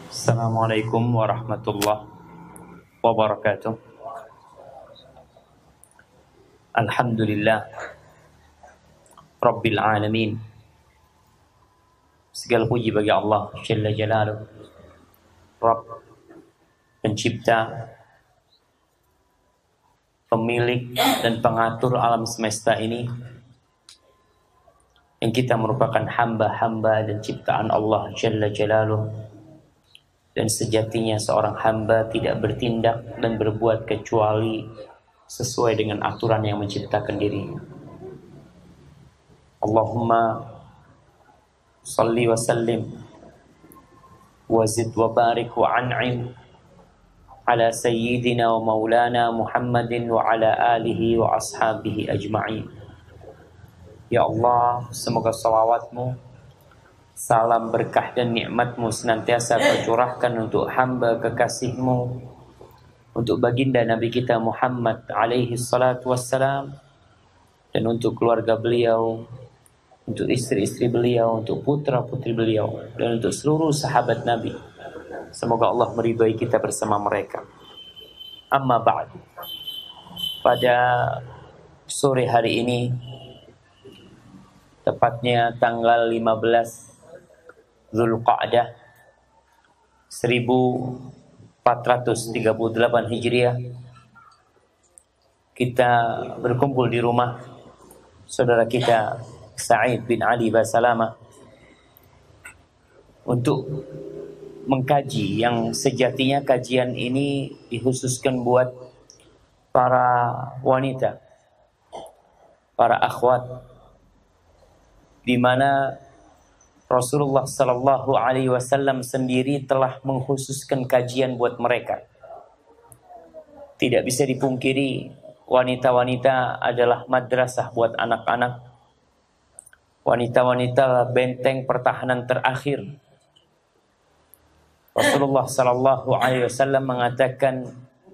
Assalamualaikum warahmatullahi wabarakatuh. Alhamdulillah Rabbil alamin. Segala puji bagi Allah Jalla Jalaluh, Rabb, pencipta, pemilik dan pengatur alam semesta ini, yang kita merupakan hamba-hamba dan ciptaan Allah Jalla Jalaluh. Dan sejatinya seorang hamba tidak bertindak dan berbuat kecuali sesuai dengan aturan yang menciptakan dirinya. Allahumma salli wa sallim wa zid wa barik wa an'im ala sayyidina wa maulana Muhammadin wa ala alihi wa ashabihi ajma'in. Ya Allah, semoga salawatmu, salam berkah dan nikmatmu senantiasa kau curahkan untuk hamba kekasihmu, untuk baginda Nabi kita Muhammad alaihi salatu wassalam, dan untuk keluarga beliau, untuk istri-istri beliau, untuk putra-putri beliau, dan untuk seluruh sahabat Nabi. Semoga Allah meridhai kita bersama mereka. Amma ba'd. Pada sore hari ini, tepatnya tanggal 15 Zulqa'dah 1438 Hijriah, kita berkumpul di rumah saudara kita Sa'id bin Ali Basalamah untuk mengkaji yang sejatinya kajian ini dikhususkan buat para wanita, para akhwat, di mana Rasulullah Sallallahu Alaihi Wasallam sendiri telah mengkhususkan kajian buat mereka. Tidak bisa dipungkiri, wanita-wanita adalah madrasah buat anak-anak. Wanita-wanita benteng pertahanan terakhir. Rasulullah Sallallahu Alaihi Wasallam mengatakan,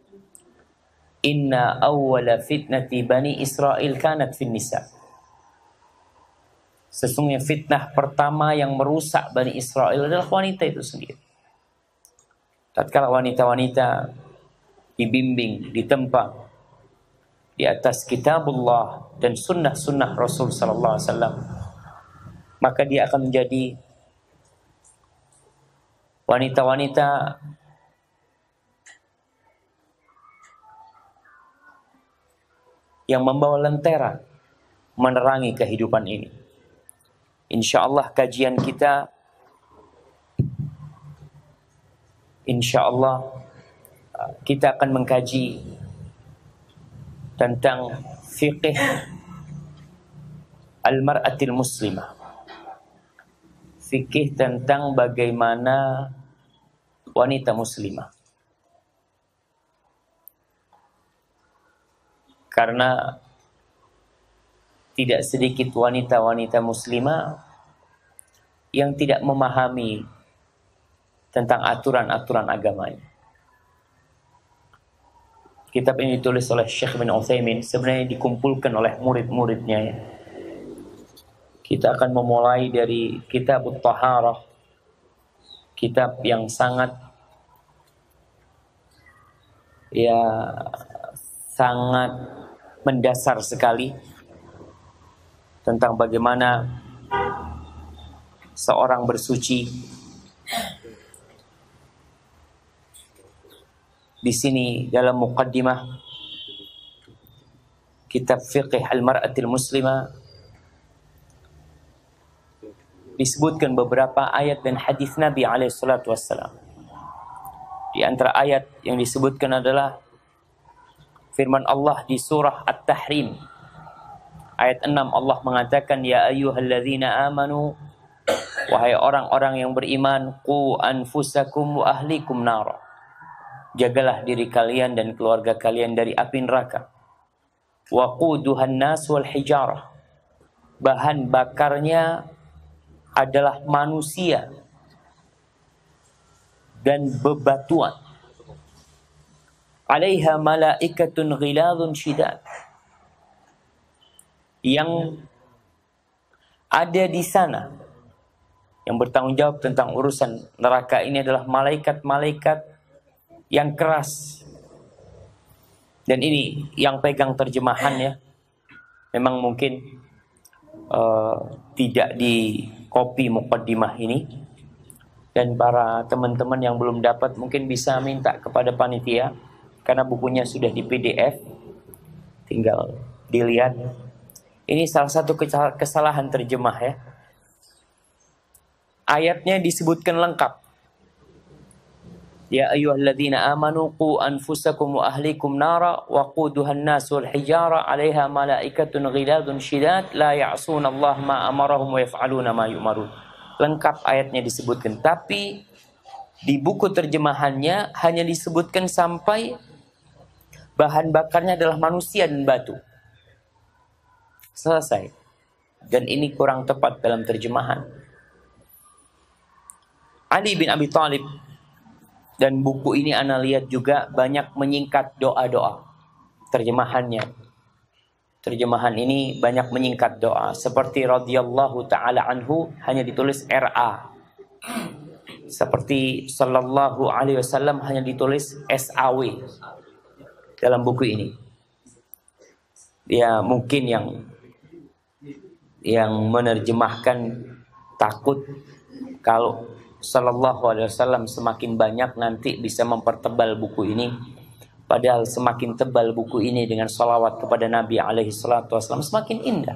Inna awwala fitnati bani Israel kanat fin nisa. Sesungguhnya fitnah pertama yang merusak Bani Israel adalah wanita itu sendiri. Tatkala wanita-wanita dibimbing, ditempa di atas kitabullah dan sunnah-sunnah Rasul sallallahu alaihi wasallam, maka dia akan menjadi wanita-wanita yang membawa lentera menerangi kehidupan ini. InsyaAllah kajian kita, InsyaAllah kita akan mengkaji tentang fiqh al-mar'atil muslimah. Fikih tentang bagaimana wanita muslimah. Karena tidak sedikit wanita-wanita muslimah yang tidak memahami tentang aturan-aturan agamanya. Kitab ini ditulis oleh Syekh bin Utsaimin, sebenarnya dikumpulkan oleh murid-muridnya. Kita akan memulai dari kitab At-Taharah, kitab yang sangat mendasar sekali tentang bagaimana seorang bersuci. Di sini dalam muqaddimah kitab fiqh al-mar'atil muslimah disebutkan beberapa ayat dan hadis Nabi alaihi salatu wassalam. Di antara ayat yang disebutkan adalah firman Allah di surah At-Tahrim ayat 6. Allah mengatakan, ya ayyuhalladzina amanu, wahai orang-orang yang beriman, qu anfusakum wa ahlikum nara, jagalah diri kalian dan keluarga kalian dari api neraka. Wa quduhan nas wal hijarah, bahan bakarnya adalah manusia dan bebatuan. Alaiha malaikatun ghiladun syidad, yang ada di sana Yang bertanggung jawab tentang urusan neraka ini adalah malaikat-malaikat yang keras. Dan ini yang pegang terjemahan ya. Memang mungkin tidak di copy muqaddimah ini. Dan para teman-teman yang belum dapat mungkin bisa minta kepada panitia. Karena bukunya sudah di PDF. Tinggal dilihat. Ini salah satu kesalahan terjemah ya. Ayatnya disebutkan lengkap. Ya ayyuhalladzina amanu qu anfusakum wa ahlikum nara wa quduhan nas wal hijara 'alaiha malaikatun ghiladun syidad la ya'sunallaha ma amarahum wa yaf'aluna ma yu'marun. Lengkap ayatnya disebutkan, tapi di buku terjemahannya hanya disebutkan sampai bahan bakarnya adalah manusia dan batu. Selesai. Dan ini kurang tepat dalam terjemahan. Ali bin Abi Thalib, dan buku ini ana lihat juga banyak menyingkat doa-doa terjemahannya. Terjemahan ini banyak menyingkat doa, seperti radhiyallahu taala anhu hanya ditulis RA. Seperti sallallahu alaihi wasallam hanya ditulis SAW dalam buku ini. Ya mungkin yang menerjemahkan takut kalau Sallallahu alaihi wasallam semakin banyak nanti bisa mempertebal buku ini. Padahal semakin tebal buku ini dengan salawat kepada Nabi alaihi salatu wasallam semakin indah.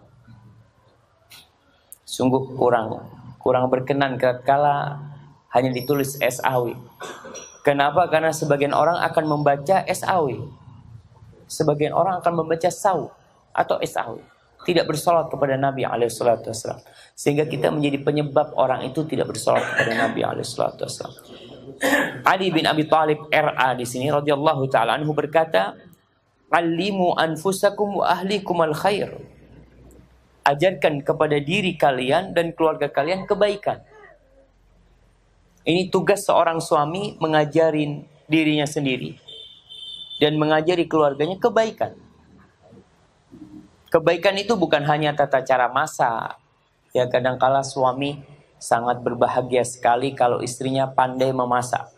Sungguh kurang berkenan kala hanya ditulis SAW. Kenapa? Karena sebagian orang akan membaca SAW. Sebagian orang akan membaca SAW atau SAW. Tidak bersolat kepada Nabi alaihissalatu wassalam. Sehingga kita menjadi penyebab orang itu tidak bersolat kepada Nabi alaihissalatu wassalam. Ali bin Abi Thalib RA di sini radhiyallahu taala anhu berkata, "Allimu anfusakum wa ahlikum al-khair." Ajarkan kepada diri kalian dan keluarga kalian kebaikan. Ini tugas seorang suami, mengajarin dirinya sendiri dan mengajari keluarganya kebaikan. Kebaikan itu bukan hanya tata cara masak. Ya, kadangkala suami sangat berbahagia sekali kalau istrinya pandai memasak.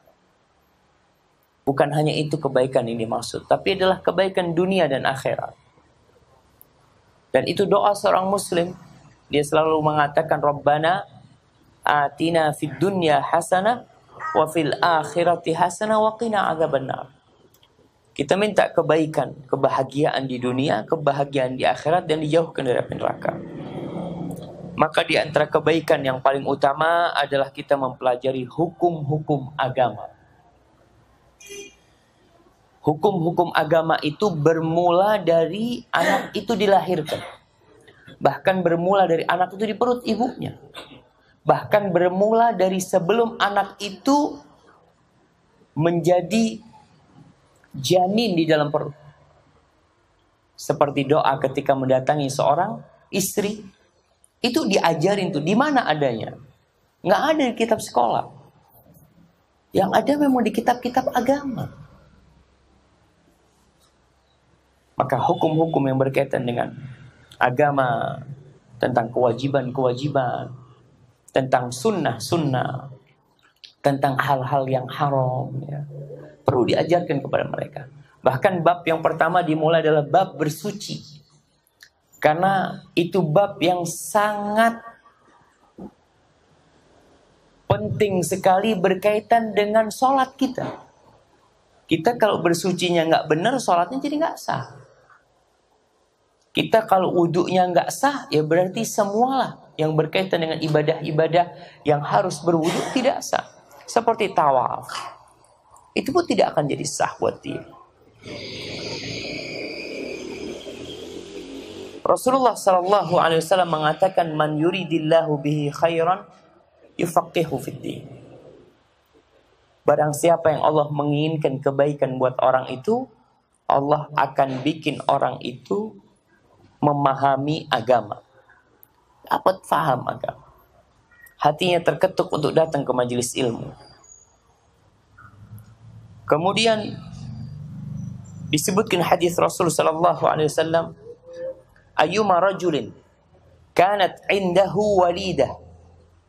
Bukan hanya itu kebaikan ini maksud, tapi adalah kebaikan dunia dan akhirat. Dan itu doa seorang muslim. Dia selalu mengatakan, Rabbana atina fid dunya hasanah wa fil akhirati hasanah wa qina adzabannar. Kita minta kebaikan, kebahagiaan di dunia, kebahagiaan di akhirat, dan dijauhkan dari api neraka. Maka di antara kebaikan yang paling utama adalah kita mempelajari hukum-hukum agama. Hukum-hukum agama itu bermula dari anak itu dilahirkan. Bahkan bermula dari anak itu di perut ibunya. Bahkan bermula dari sebelum anak itu menjadi janin di dalam perut. Seperti doa ketika mendatangi seorang istri, itu diajarin tuh di mana adanya. Nggak ada di kitab sekolah. Yang ada memang di kitab-kitab agama. Maka hukum-hukum yang berkaitan dengan agama, tentang kewajiban-kewajiban, tentang sunnah-sunnah, tentang hal-hal yang haram, ya, perlu diajarkan kepada mereka. Bahkan bab yang pertama dimulai adalah bab bersuci. Karena itu bab yang sangat penting sekali berkaitan dengan sholat kita. Kita kalau bersucinya nggak benar, sholatnya jadi nggak sah. Kita kalau wudhunya nggak sah, ya berarti semualah yang berkaitan dengan ibadah-ibadah yang harus berwudhu tidak sah. Seperti tawaf. Itu pun tidak akan jadi sah buat dia. Rasulullah sallallahu alaihi wasallam mengatakan, "Man yuridillahu bihi khairan yufaqihu fid-din." Barang siapa yang Allah menginginkan kebaikan buat orang itu, Allah akan bikin orang itu memahami agama. Dapat faham agama. Hatinya terketuk untuk datang ke majelis ilmu. Kemudian disebutkan hadis Rasul sallallahu alaihi wasallam, ayyuma rajulin kanat indahu walidah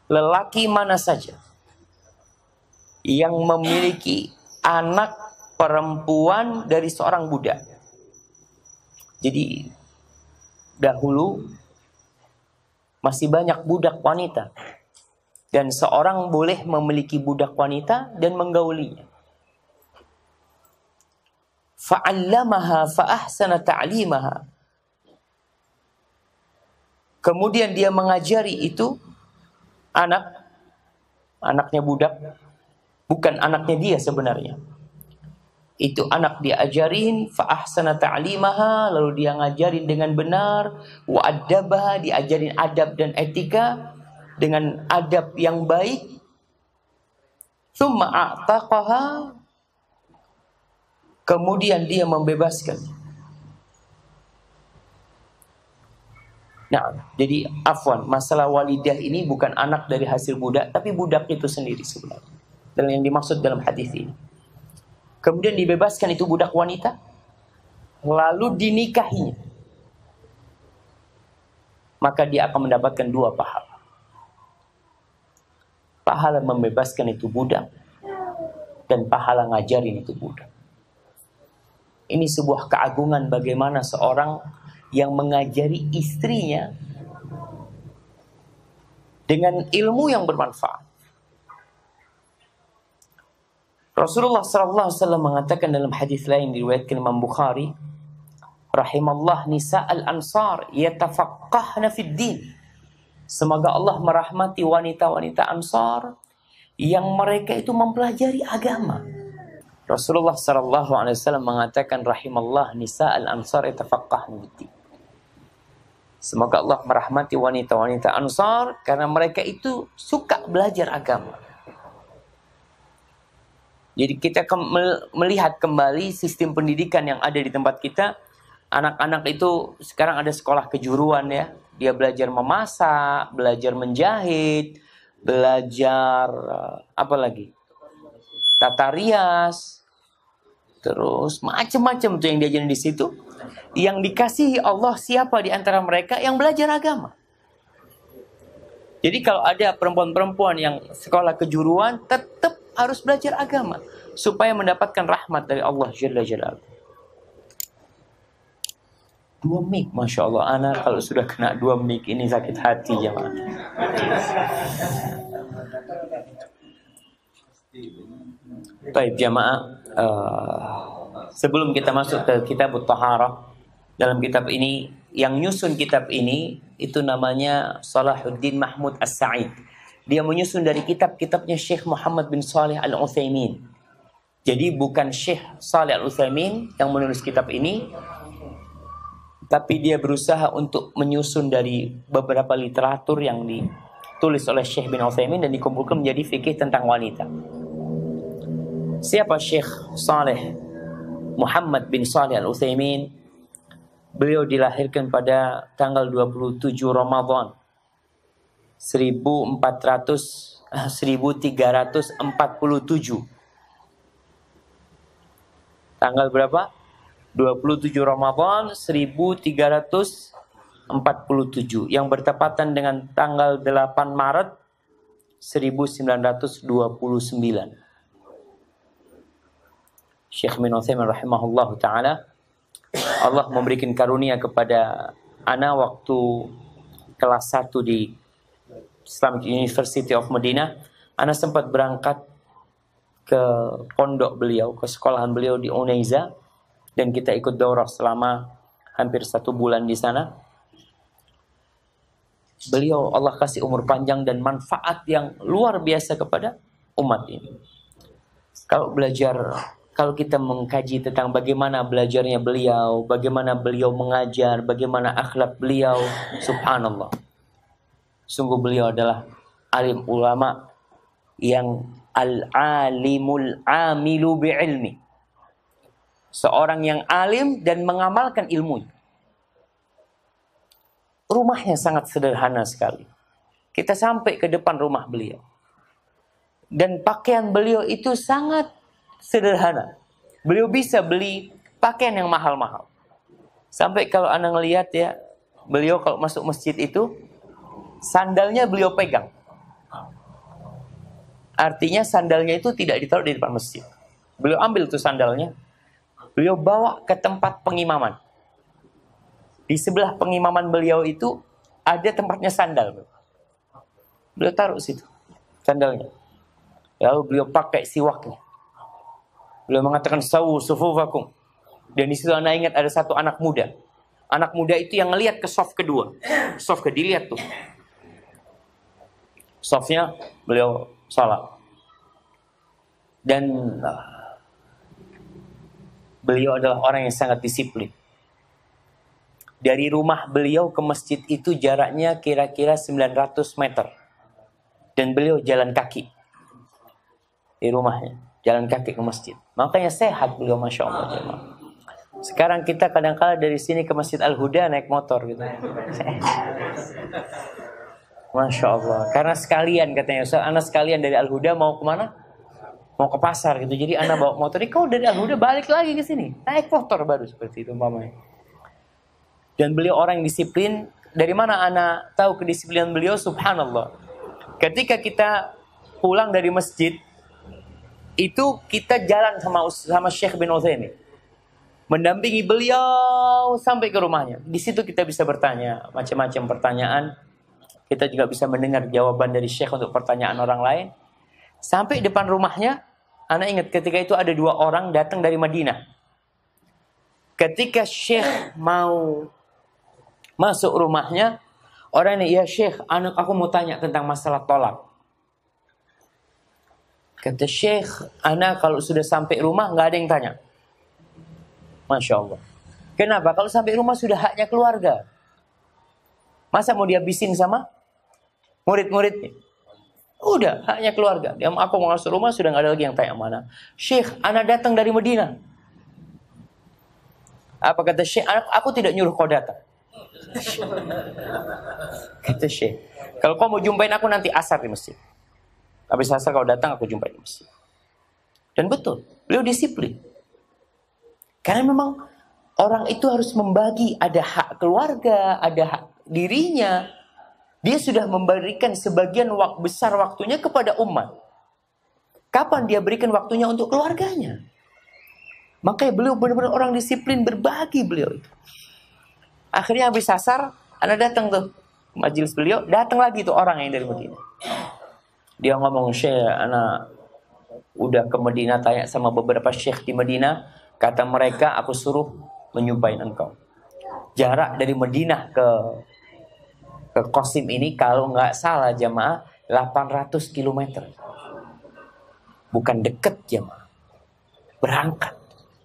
lelaki mana saja yang memiliki anak perempuan dari seorang budak. Jadi dahulu masih banyak budak wanita, dan seorang boleh memiliki budak wanita dan menggaulinya. Fa'allamaha fa'ahsana ta'limaha. Kemudian dia mengajari itu anaknya budak, bukan anaknya dia sebenarnya. Itu anak diajarin, fa'ahsana ta'limaha, lalu dia ngajarin dengan benar, wa'addabaha, diajarin adab dan etika dengan adab yang baik. Tsumma a'taqaha, kemudian dia membebaskan. Nah, jadi afwan, masalah walidah ini bukan anak dari hasil budak, tapi budak itu sendiri sebenarnya. Dan yang dimaksud dalam hadis ini. Kemudian dibebaskan itu budak wanita, lalu dinikahinya. Maka dia akan mendapatkan 2 pahala. Pahala membebaskan itu budak, dan pahala ngajarin itu budak. Ini sebuah keagungan bagaimana seorang yang mengajari istrinya dengan ilmu yang bermanfaat. Rasulullah SAW mengatakan dalam hadis lain diriwayatkan Imam Bukhari, rahimallah nisa'al ansar yatafaqqahna fid din. Semoga Allah merahmati wanita-wanita Ansar yang mereka itu mempelajari agama. Rasulullah SAW mengatakan rahimallah nisa'al ansar yatafaqqahna fid din. Semoga Allah merahmati wanita-wanita Ansar karena mereka itu suka belajar agama. Jadi kita melihat kembali sistem pendidikan yang ada di tempat kita. Anak-anak itu sekarang ada sekolah kejuruan ya. Dia belajar memasak, belajar menjahit, belajar apa lagi? Tata rias. Terus macam-macam tuh yang diajarin di situ. Yang dikasihi Allah siapa di antara mereka yang belajar agama. Jadi kalau ada perempuan-perempuan yang sekolah kejuruan, tetap harus belajar agama supaya mendapatkan rahmat dari Allah Jalla Jalaluhu. 2 mic, Masya Allah. Anak kalau sudah kena 2 mic ini sakit hati jemaah. Baik jemaah, sebelum kita masuk ke kitab Taharah, dalam kitab ini yang nyusun kitab ini itu namanya Salahuddin Mahmud As-Sa'id. Dia menyusun dari kitab-kitabnya Syekh Muhammad bin Shalih Al-Utsaimin. Jadi bukan Syekh Shalih Al-Utsaimin yang menulis kitab ini, tapi dia berusaha untuk menyusun dari beberapa literatur yang ditulis oleh Syekh bin Utsaimin dan dikumpulkan menjadi fikih tentang wanita. Siapa Syekh Shalih Muhammad bin Shalih Al-Utsaimin? Beliau dilahirkan pada tanggal 27 Ramadan 1347. Tanggal berapa? 27 Ramadan 1347 yang bertepatan dengan tanggal 8 Maret 1929. Syekh bin Utsaimin rahimahullahu taala, Allah memberikan karunia kepada ana waktu kelas 1 di Islamic University of Medina. Ana sempat berangkat ke pondok beliau, ke sekolahan beliau di Unaiza, dan kita ikut daurah selama hampir 1 bulan di sana. Beliau Allah kasih umur panjang dan manfaat yang luar biasa kepada umat ini. Kalau kita mengkaji tentang bagaimana belajarnya beliau, bagaimana beliau mengajar, bagaimana akhlak beliau, subhanallah. Sungguh beliau adalah alim ulama yang al-alimul amilu bi'ilmi. Seorang yang alim dan mengamalkan ilmunya. Rumahnya sangat sederhana sekali. Kita sampai ke depan rumah beliau. Dan pakaian beliau itu sangat sederhana. Beliau bisa beli pakaian yang mahal-mahal. Sampai kalau anda ngelihat ya, beliau kalau masuk masjid itu, sandalnya beliau pegang. Artinya sandalnya itu tidak ditaruh di depan masjid. Beliau ambil tuh sandalnya, beliau bawa ke tempat pengimaman. Di sebelah pengimaman beliau itu ada tempatnya sandal. Beliau taruh situ sandalnya. Lalu beliau pakai siwaknya. Beliau mengatakan sawu sufufakum. Dan di situ Anda ingat ada satu anak muda. Anak muda itu yang ngelihat ke soft kedua. Soft kedua dilihat tuh. Softnya beliau salat. Dan beliau adalah orang yang sangat disiplin. Dari rumah beliau ke masjid itu jaraknya kira-kira 900 meter. Dan beliau jalan kaki. Di rumahnya. Jalan kaki ke masjid. Makanya sehat beliau, Masya Allah. Jemaah. Sekarang kita kadang-kala dari sini ke Masjid Al-Huda naik motor gitu. Masya Allah. Karena sekalian katanya, anak sekalian dari Al-Huda mau kemana? Mau ke pasar gitu. Jadi anak bawa motor. Ini kau dari Al-Huda balik lagi ke sini. Naik motor baru seperti itu umpamanya. Dan beliau orang yang disiplin. Dari mana anak tahu kedisiplinan beliau? Subhanallah. Ketika kita pulang dari masjid, itu kita jalan sama Syekh bin Utsaimin. Mendampingi beliau sampai ke rumahnya. Di situ kita bisa bertanya macam-macam pertanyaan. Kita juga bisa mendengar jawaban dari Syekh untuk pertanyaan orang lain. Sampai depan rumahnya, Anda ingat ketika itu ada 2 orang datang dari Madinah. Ketika Syekh mau masuk rumahnya, orang ini, ya Syekh, aku mau tanya tentang masalah tolak. Kata Syekh, anak kalau sudah sampai rumah nggak ada yang tanya. Masya Allah. Kenapa? Kalau sampai rumah sudah haknya keluarga. Masa mau dia bising sama murid-muridnya? Udah, haknya keluarga. Dia, aku mau masuk rumah sudah nggak ada lagi yang tanya mana. Syekh, anak datang dari Madinah. Apa kata Syekh? Aku tidak nyuruh kau datang. Kata Syekh, kalau kau mau jumpain aku nanti asar di masjid. Habis asar kau datang, aku jumpain di masjid. Dan betul, beliau disiplin. Karena memang orang itu harus membagi, ada hak keluarga, ada hak dirinya. Dia sudah memberikan sebagian besar waktunya kepada umat. Kapan dia berikan waktunya untuk keluarganya? Makanya beliau benar-benar orang disiplin, berbagi beliau itu. Akhirnya habis asar, anak datang tuh majelis beliau, datang lagi tuh orang yang dari Madinah. Dia ngomong, Syekh, anak udah ke Madinah, tanya sama beberapa syekh di Madinah. Kata mereka, aku suruh menyumpahin engkau. Jarak dari Madinah ke Qasim ini, kalau nggak salah jamaah, 800 km. Bukan deket jamaah. Berangkat.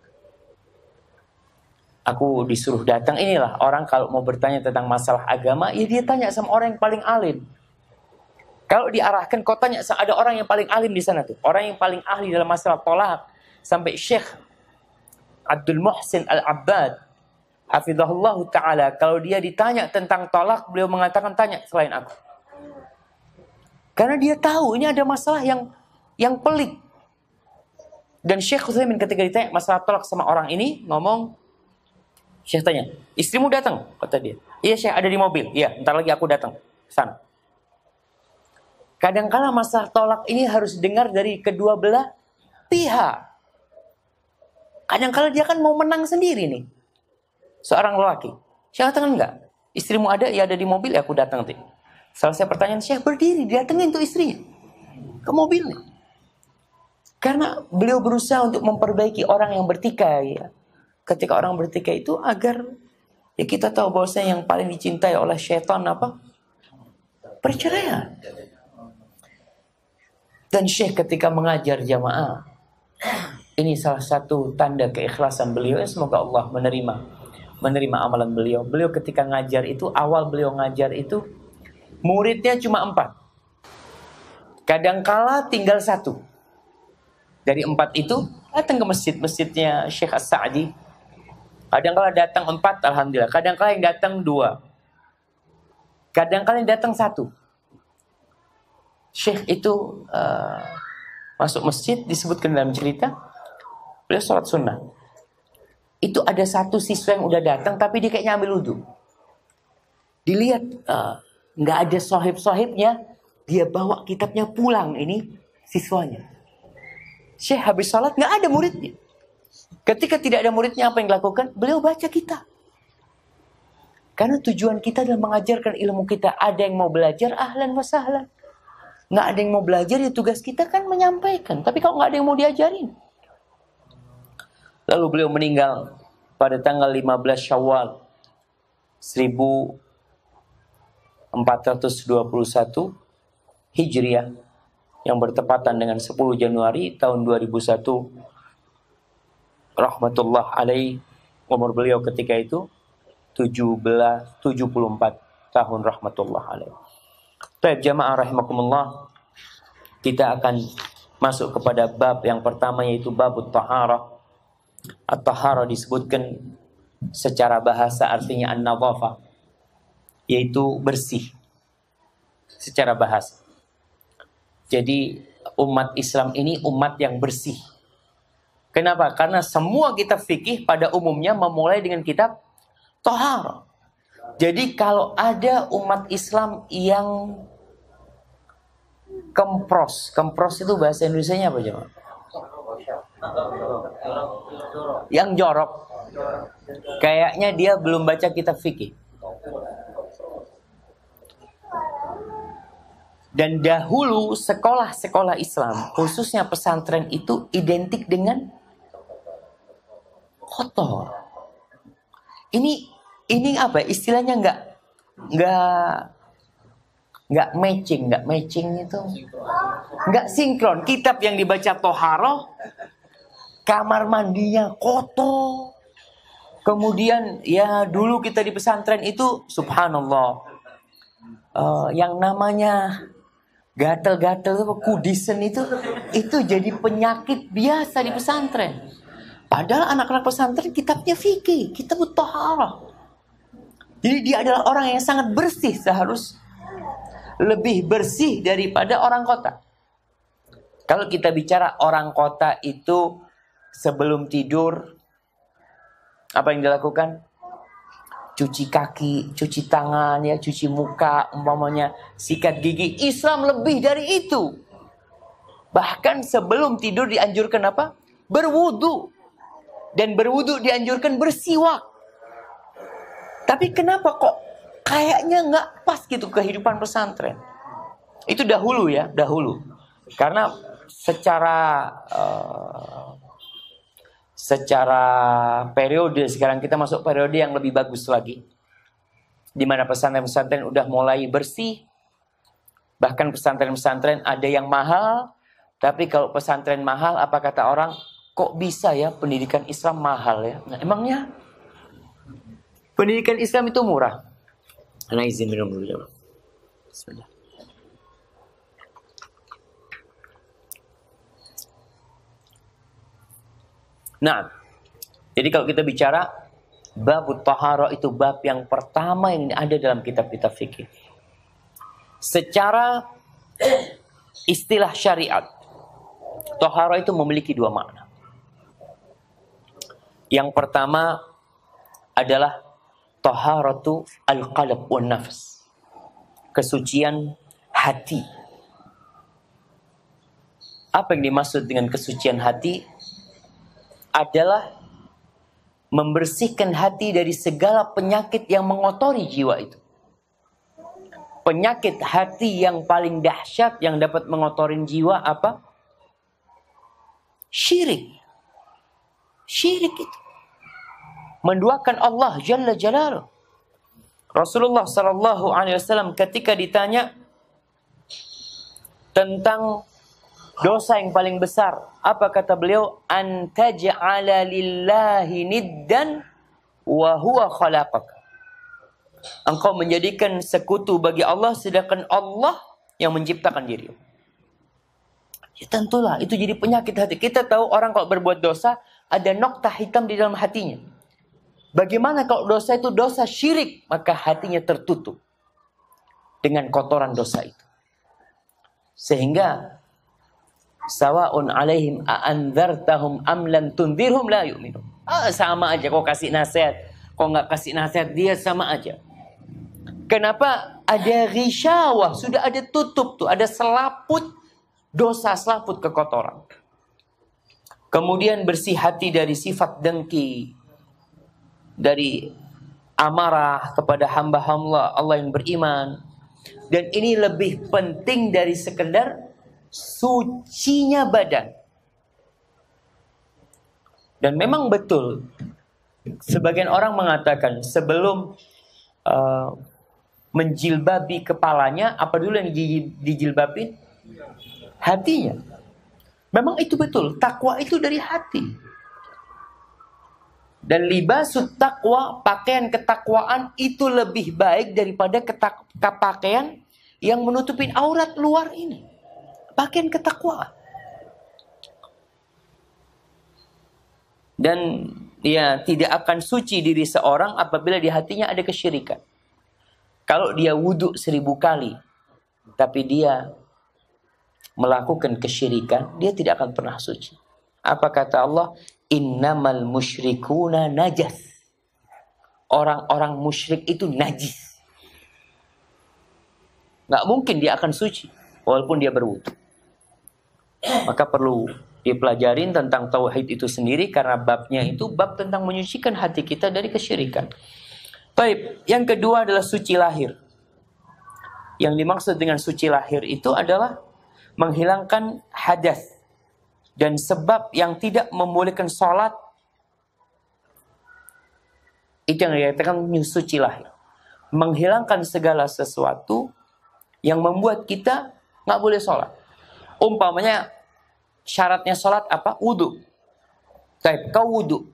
Aku disuruh datang, inilah orang kalau mau bertanya tentang masalah agama, ya dia tanya sama orang yang paling alim. Kalau diarahkan, kau tanya, ada orang yang paling alim di sana tuh. Orang yang paling ahli dalam masalah tolak. Sampai Syekh Abdul Muhsin Al-Abbad hafizahullah ta'ala, kalau dia ditanya tentang tolak, beliau mengatakan tanya selain aku. Karena dia tahu ini ada masalah yang pelik. Dan Syekh Utsaimin ketika ditanya masalah tolak sama orang ini, ngomong, Syekh tanya, istrimu datang? Kata dia, iya Syekh, ada di mobil. Iya, ntar lagi aku datang sana. Kadangkala masalah tolak ini harus dengar dari kedua belah pihak. Kadang-kadang dia kan mau menang sendiri nih. Seorang lelaki. Syekh katakan enggak. Istrimu ada? Ya ada di mobil, ya aku datang nanti. Selesai pertanyaan, Syekh berdiri, datengin tuh istrinya. Ke mobilnya. Karena beliau berusaha untuk memperbaiki orang yang bertikai. Ya. Ketika orang bertikai itu agar ya kita tahu bahwasanya yang paling dicintai oleh syaitan apa? Perceraian. Dan Syekh ketika mengajar jamaah, ini salah satu tanda keikhlasan beliau. Semoga Allah menerima amalan beliau. Beliau ketika ngajar itu, awal beliau ngajar itu, muridnya cuma 4. Kadangkala tinggal 1. Dari 4 itu, datang ke masjidnya Syekh As-Sa'di. Kadangkala datang 4, alhamdulillah. Kadangkala yang datang 2. Kadangkala yang datang 1. Syekh itu masuk masjid, disebutkan dalam cerita, beliau sholat sunnah. Itu ada satu siswa yang udah datang, tapi dia kayaknya ambil wudhu. Dilihat nggak ada sohib-sohibnya, dia bawa kitabnya pulang ini siswanya. Syekh habis sholat nggak ada muridnya. Ketika tidak ada muridnya, apa yang dilakukan? Beliau baca kitab. Karena tujuan kita adalah mengajarkan ilmu kita. Ada yang mau belajar, ahlan wa sahlan. Nggak ada yang mau belajar, ya tugas kita kan menyampaikan. Tapi kalau nggak ada yang mau diajarin. Lalu beliau meninggal pada tanggal 15 Syawal 1421 Hijriah, yang bertepatan dengan 10 Januari tahun 2001. Rahmatullah alaih, umur beliau ketika itu 74 tahun, rahmatullah alaih. Baik jamaah rahimakumullah, kita akan masuk kepada bab yang pertama, yaitu babut taharah. At-taharah disebutkan secara bahasa artinya an-nadhafah, yaitu bersih secara bahasa. Jadi umat Islam ini umat yang bersih. Kenapa? Karena semua kitab fikih pada umumnya memulai dengan kitab taharah. Jadi kalau ada umat Islam yang kempros itu bahasa Indonesianya apa coba? Yang jorok. Kayaknya dia belum baca kitab fikih. Dan dahulu sekolah-sekolah Islam, khususnya pesantren, itu identik dengan kotor. Ini apa? Istilahnya nggak matching itu, nggak sinkron. Kitab yang dibaca toharoh, kamar mandinya kotor. Kemudian ya dulu kita di pesantren itu, subhanallah, yang namanya gatel-gatel itu, kudisen itu jadi penyakit biasa di pesantren. Padahal anak-anak pesantren kitabnya fikih, kitab taharah. Jadi dia adalah orang yang sangat bersih, seharusnya lebih bersih daripada orang kota. Kalau kita bicara orang kota itu sebelum tidur, apa yang dilakukan? Cuci kaki, cuci tangan, ya, cuci muka, umpamanya sikat gigi. Islam lebih dari itu. Bahkan sebelum tidur dianjurkan apa? Berwudu. Dan berwudu dianjurkan bersiwak. Tapi kenapa kok kayaknya nggak pas gitu kehidupan pesantren? Itu dahulu ya, dahulu. Karena secara periode, sekarang kita masuk periode yang lebih bagus lagi, di mana pesantren-pesantren udah mulai bersih. Bahkan pesantren-pesantren ada yang mahal. Tapi kalau pesantren mahal, apa kata orang? Kok bisa ya pendidikan Islam mahal ya? Nah, emangnya pendidikan Islam itu murah? Ana izin minum dulu ya. Bismillah. Nah, jadi kalau kita bicara bab taharah, itu bab yang pertama yang ada dalam kitab-kitab fikih. Secara istilah syariat, taharah itu memiliki dua makna. Yang pertama adalah taharatu al-qalb wan nafs, kesucian hati. Apa yang dimaksud dengan kesucian hati? Adalah membersihkan hati dari segala penyakit yang mengotori jiwa itu. Penyakit hati yang paling dahsyat yang dapat mengotori jiwa apa? Syirik. Syirik itu menduakan Allah Jalla Jalaluh. Rasulullah sallallahu alaihi wasallam ketika ditanya tentang dosa yang paling besar, apa kata beliau? An taj'ala lillahi niddan wa huwa khalaqak. Engkau menjadikan sekutu bagi Allah sedangkan Allah yang menciptakan dirimu. Ya tentulah itu jadi penyakit hati. Kita tahu orang kalau berbuat dosa ada noktah hitam di dalam hatinya. Bagaimana kalau dosa itu dosa syirik? Maka hatinya tertutup dengan kotoran dosa itu. Sehingga sawa'un alaihim a'anzartahum am lam tunzirhum la yu'minun. Sama aja kau kasih nasihat, kau nggak kasih nasihat, dia sama aja. Kenapa? Ada ghisyawah, sudah ada tutup tuh, ada selaput dosa, selaput, kekotoran. Kemudian bersih hati dari sifat dengki, dari amarah kepada hamba-hamba Allah yang beriman. Dan ini lebih penting dari sekedar sucinya badan. Dan memang betul, sebagian orang mengatakan sebelum menjilbabi kepalanya, apa dulu yang dijilbabin? Hatinya. Memang itu betul, takwa itu dari hati. Dan libasut takwa, pakaian ketakwaan itu lebih baik daripada pakaian yang menutupin aurat luar ini. Pakaian ketakwaan. Dan ya tidak akan suci diri seorang apabila di hatinya ada kesyirikan. Kalau dia wudhu 1000 kali, tapi dia melakukan kesyirikan, dia tidak akan pernah suci. Apa kata Allah? Innamal musyrikuna najas. Orang-orang musyrik itu najis. Nggak mungkin dia akan suci walaupun dia berwudu. Maka perlu dipelajarin tentang tauhid itu sendiri, karena babnya itu bab tentang menyucikan hati kita dari kesyirikan. Baik, yang kedua adalah suci lahir. Yang dimaksud dengan suci lahir itu adalah menghilangkan hadas dan sebab yang tidak membolehkan sholat. Itu yang dikatakan suci lahir. Menghilangkan segala sesuatu yang membuat kita nggak boleh sholat. Umpamanya syaratnya sholat apa? Wudu. Baik, kau wudu.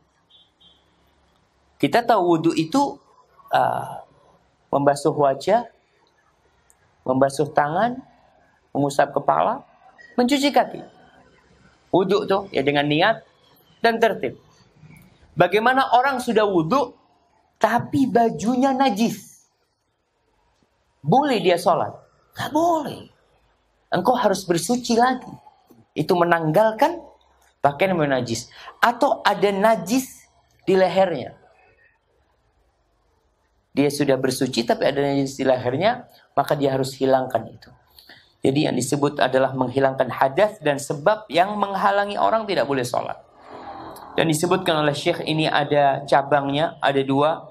Kita tahu wudu itu membasuh wajah, membasuh tangan, mengusap kepala, mencuci kaki. Wudu tuh ya dengan niat dan tertib. Bagaimana orang sudah wudu tapi bajunya najis? Boleh dia sholat? Nggak boleh. Engkau harus bersuci lagi. Itu menanggalkan pakaian yang najis. Atau ada najis di lehernya. Dia sudah bersuci tapi ada najis di lehernya, maka dia harus hilangkan itu. Jadi yang disebut adalah menghilangkan hadas dan sebab yang menghalangi orang tidak boleh sholat. Dan disebutkan oleh Syekh ini ada cabangnya, ada 2.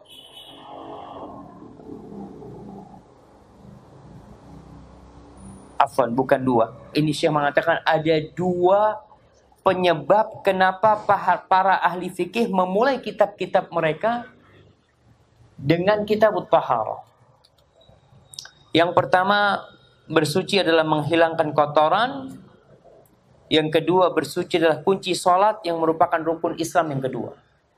Afwan, bukan 2. Ini Syekh mengatakan ada 2 penyebab kenapa para ahli fikih memulai kitab-kitab mereka dengan kitab Taharah. Yang pertama, bersuci adalah menghilangkan kotoran. Yang kedua, bersuci adalah kunci sholat yang merupakan rukun Islam yang kedua.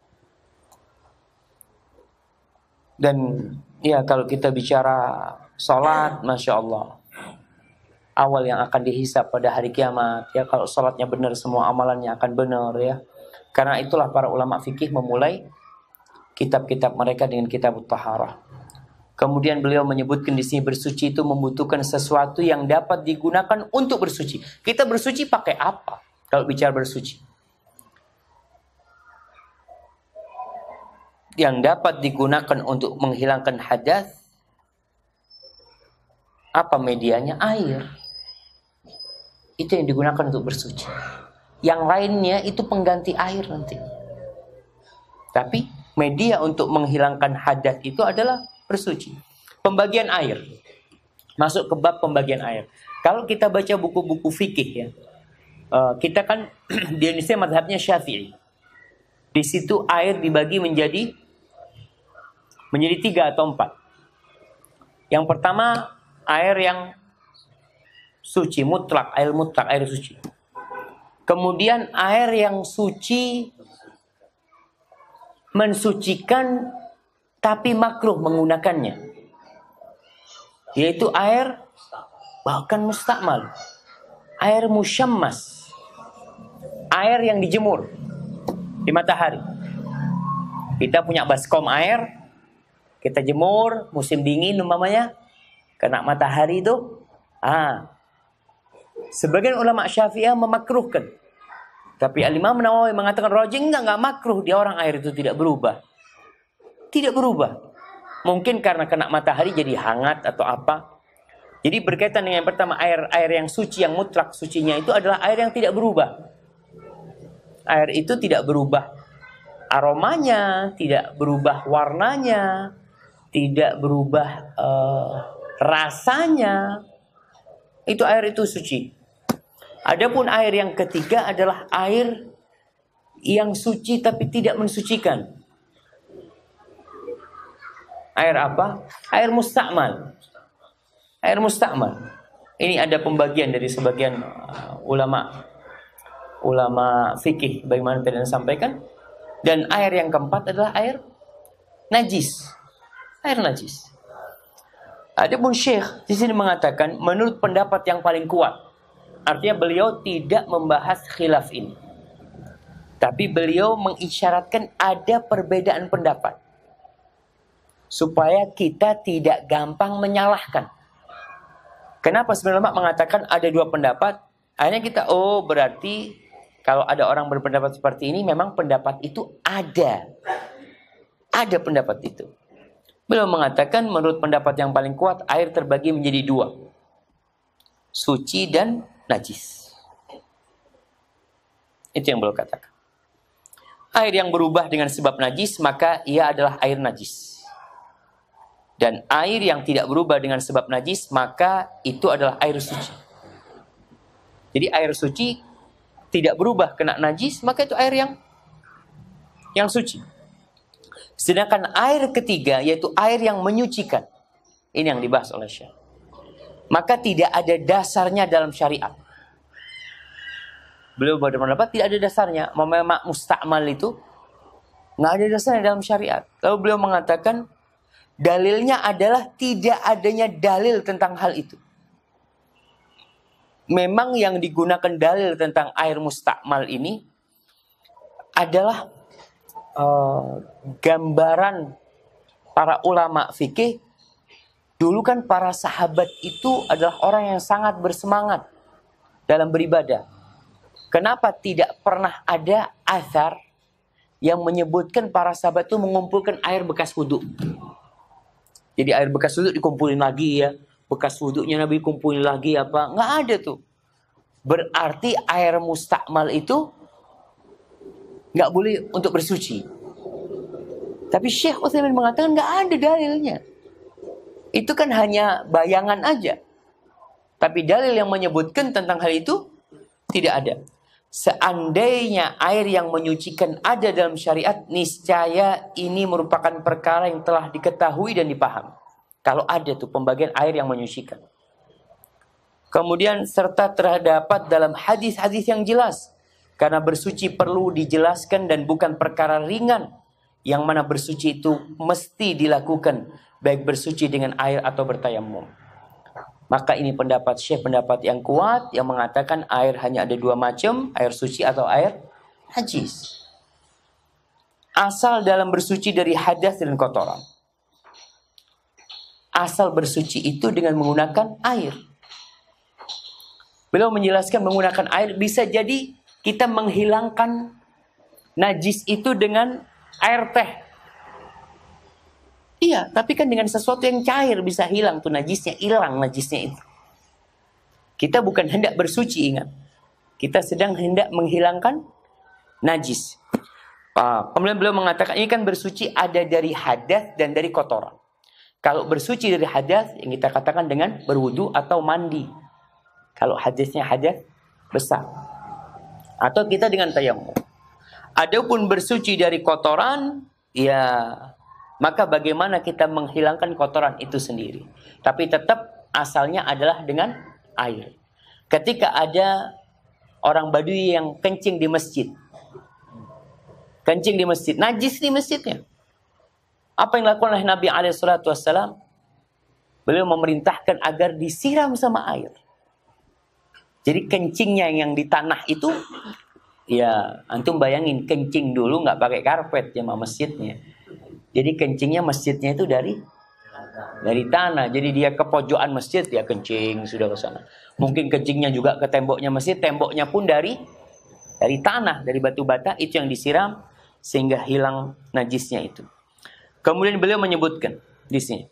Dan ya kalau kita bicara sholat, Masya Allah, awal yang akan dihisab pada hari kiamat. Ya kalau sholatnya benar, semua amalannya akan benar ya. Karena itulah para ulama fikih memulai kitab-kitab mereka dengan kitab Taharah. Kemudian beliau menyebutkan di sini bersuci itu membutuhkan sesuatu yang dapat digunakan untuk bersuci. Kita bersuci pakai apa kalau bicara bersuci? Yang dapat digunakan untuk menghilangkan hadas, apa medianya? Air. Itu yang digunakan untuk bersuci. Yang lainnya itu pengganti air nanti. Tapi media untuk menghilangkan hadas itu adalah bersuci. Pembagian air. Masuk ke bab pembagian air. Kalau kita baca buku-buku fikih ya, kita kan di Indonesia mazhabnya Syafi'i. Di situ air dibagi menjadi 3 atau 4. Yang pertama air yang suci mutlak, air mutlak, air suci. Kemudian air yang suci mensucikan tapi makruh menggunakannya, yaitu air bahkan mustakmal, air musyammas, air yang dijemur di matahari. Kita punya baskom air, kita jemur musim dingin umpamanya, kena matahari itu. Sebagian ulama Syafi'iyah memakruhkan, tapi Al-Imam Nawawi mengatakan rajih enggak makruh, dia orang air itu tidak berubah. Tidak berubah. Mungkin karena kena matahari jadi hangat atau apa. Jadi berkaitan dengan yang pertama, air yang suci, yang mutlak sucinya itu adalah air yang tidak berubah. Air itu tidak berubah aromanya, tidak berubah warnanya, tidak berubah rasanya. Itu air itu suci. Adapun air yang ketiga adalah air yang suci tapi tidak mensucikan. Air apa? Air musta'mal. Air musta'mal. Ini ada pembagian dari sebagian ulama fikih bagaimana tadi sampaikan. Dan air yang keempat adalah air najis. Air najis. Adapun Syekh di sini mengatakan menurut pendapat yang paling kuat. Artinya beliau tidak membahas khilaf ini. Tapi beliau mengisyaratkan ada perbedaan pendapat. Supaya kita tidak gampang menyalahkan. Kenapa sebenarnya mengatakan ada dua pendapat? Akhirnya kita, berarti kalau ada orang berpendapat seperti ini, memang pendapat itu ada. Ada pendapat itu. Beliau mengatakan menurut pendapat yang paling kuat, air terbagi menjadi dua. Suci dan najis. Itu yang beliau katakan. Air yang berubah dengan sebab najis, maka ia adalah air najis. Dan air yang tidak berubah dengan sebab najis, maka itu adalah air suci. Jadi air suci tidak berubah kena najis, maka itu air yang suci. Sedangkan air ketiga, yaitu air yang menyucikan. Ini yang dibahas oleh Syekh. Maka tidak ada dasarnya dalam syariat. Beliau berpendapat tidak ada dasarnya. Memang musta'mal itu nggak ada dasarnya dalam syariat. Lalu beliau mengatakan dalilnya adalah tidak adanya dalil tentang hal itu. Memang yang digunakan dalil tentang air musta'mal ini adalah gambaran para ulama fikih. Dulu kan para sahabat itu adalah orang yang sangat bersemangat dalam beribadah. Kenapa tidak pernah ada athar yang menyebutkan para sahabat itu mengumpulkan air bekas wudhu? Jadi air bekas wudhu dikumpulin lagi ya. Bekas wudhunya Nabi kumpulin lagi apa? Nggak ada tuh. Berarti air musta'mal itu nggak boleh untuk bersuci. Tapi Syekh Utsaimin mengatakan nggak ada dalilnya. Itu kan hanya bayangan aja. Tapi dalil yang menyebutkan tentang hal itu tidak ada. Seandainya air yang menyucikan ada dalam syariat, niscaya ini merupakan perkara yang telah diketahui dan dipahami. Kalau ada tuh pembagian air yang menyucikan. Kemudian serta terdapat dalam hadis-hadis yang jelas. Karena bersuci perlu dijelaskan dan bukan perkara ringan. Yang mana bersuci itu mesti dilakukan. Baik bersuci dengan air atau bertayamum. Maka ini pendapat Syekh, pendapat yang kuat. Yang mengatakan air hanya ada dua macam. Air suci atau air najis. Asal dalam bersuci dari hadas dan kotoran. Asal bersuci itu dengan menggunakan air. Beliau menjelaskan menggunakan air bisa jadi kita menghilangkan najis itu dengan air teh. Iya, tapi kan dengan sesuatu yang cair bisa hilang tuh najisnya, hilang najisnya itu. Kita bukan hendak bersuci, ingat. Kita sedang hendak menghilangkan najis. Kemudian beliau mengatakan ini kan bersuci ada dari hadas dan dari kotoran. Kalau bersuci dari hadas yang kita katakan dengan berwudu atau mandi. Kalau hadasnya hadas besar. Atau kita dengan tayamum. Adapun bersuci dari kotoran, ya maka bagaimana kita menghilangkan kotoran itu sendiri. Tapi tetap asalnya adalah dengan air. Ketika ada orang Badui yang kencing di masjid. Kencing di masjid. Najis di masjidnya. Apa yang dilakukan oleh Nabi SAW? Beliau memerintahkan agar disiram sama air. Jadi kencingnya yang di tanah itu, ya antum bayangin kencing dulu nggak pakai karpet ya masjidnya. Jadi kencingnya masjidnya itu dari tanah. Jadi dia ke pojokan masjid dia kencing sudah ke sana. Mungkin kencingnya juga ke temboknya masjid, temboknya pun dari tanah, dari batu bata itu yang disiram sehingga hilang najisnya itu. Kemudian beliau menyebutkan di sini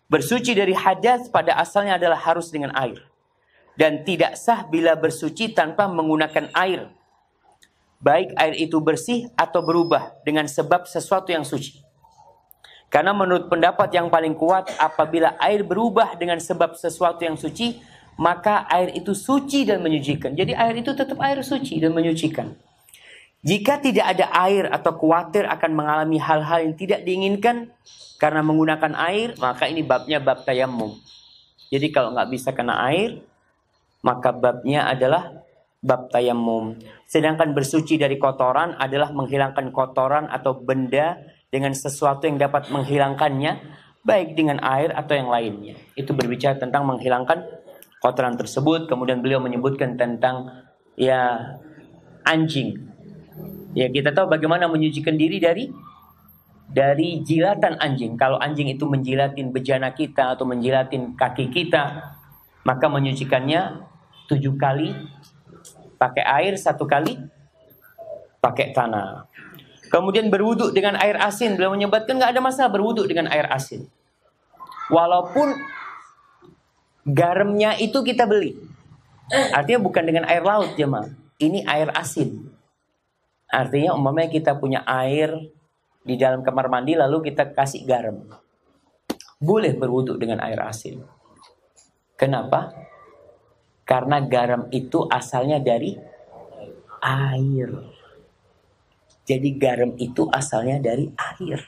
Bersuci dari hadas pada asalnya adalah harus dengan air. Dan tidak sah bila bersuci tanpa menggunakan air. Baik air itu bersih atau berubah dengan sebab sesuatu yang suci. Karena menurut pendapat yang paling kuat, apabila air berubah dengan sebab sesuatu yang suci, maka air itu suci dan menyucikan. Jadi air itu tetap air suci dan menyucikan. Jika tidak ada air atau khawatir akan mengalami hal-hal yang tidak diinginkan karena menggunakan air, maka ini babnya bab tayammum. Jadi kalau nggak bisa kena air, maka babnya adalah bab tayammum. Sedangkan bersuci dari kotoran adalah menghilangkan kotoran atau benda dengan sesuatu yang dapat menghilangkannya, baik dengan air atau yang lainnya. Itu berbicara tentang menghilangkan kotoran tersebut. Kemudian beliau menyebutkan tentang anjing. Ya, kita tahu bagaimana menyucikan diri dari jilatan anjing. Kalau anjing itu menjilatin bejana kita atau menjilatin kaki kita, maka menyucikannya 7 kali pakai air, 1 kali pakai tanah. Kemudian berwudu dengan air asin. Beliau menyebutkan nggak ada masalah berwudu dengan air asin. Walaupun garamnya itu kita beli. Artinya bukan dengan air laut jemaah. Ini air asin. Artinya umpamanya kita punya air di dalam kamar mandi lalu kita kasih garam. Boleh berwudu dengan air asin. Kenapa? Karena garam itu asalnya dari air. Jadi garam itu asalnya dari air.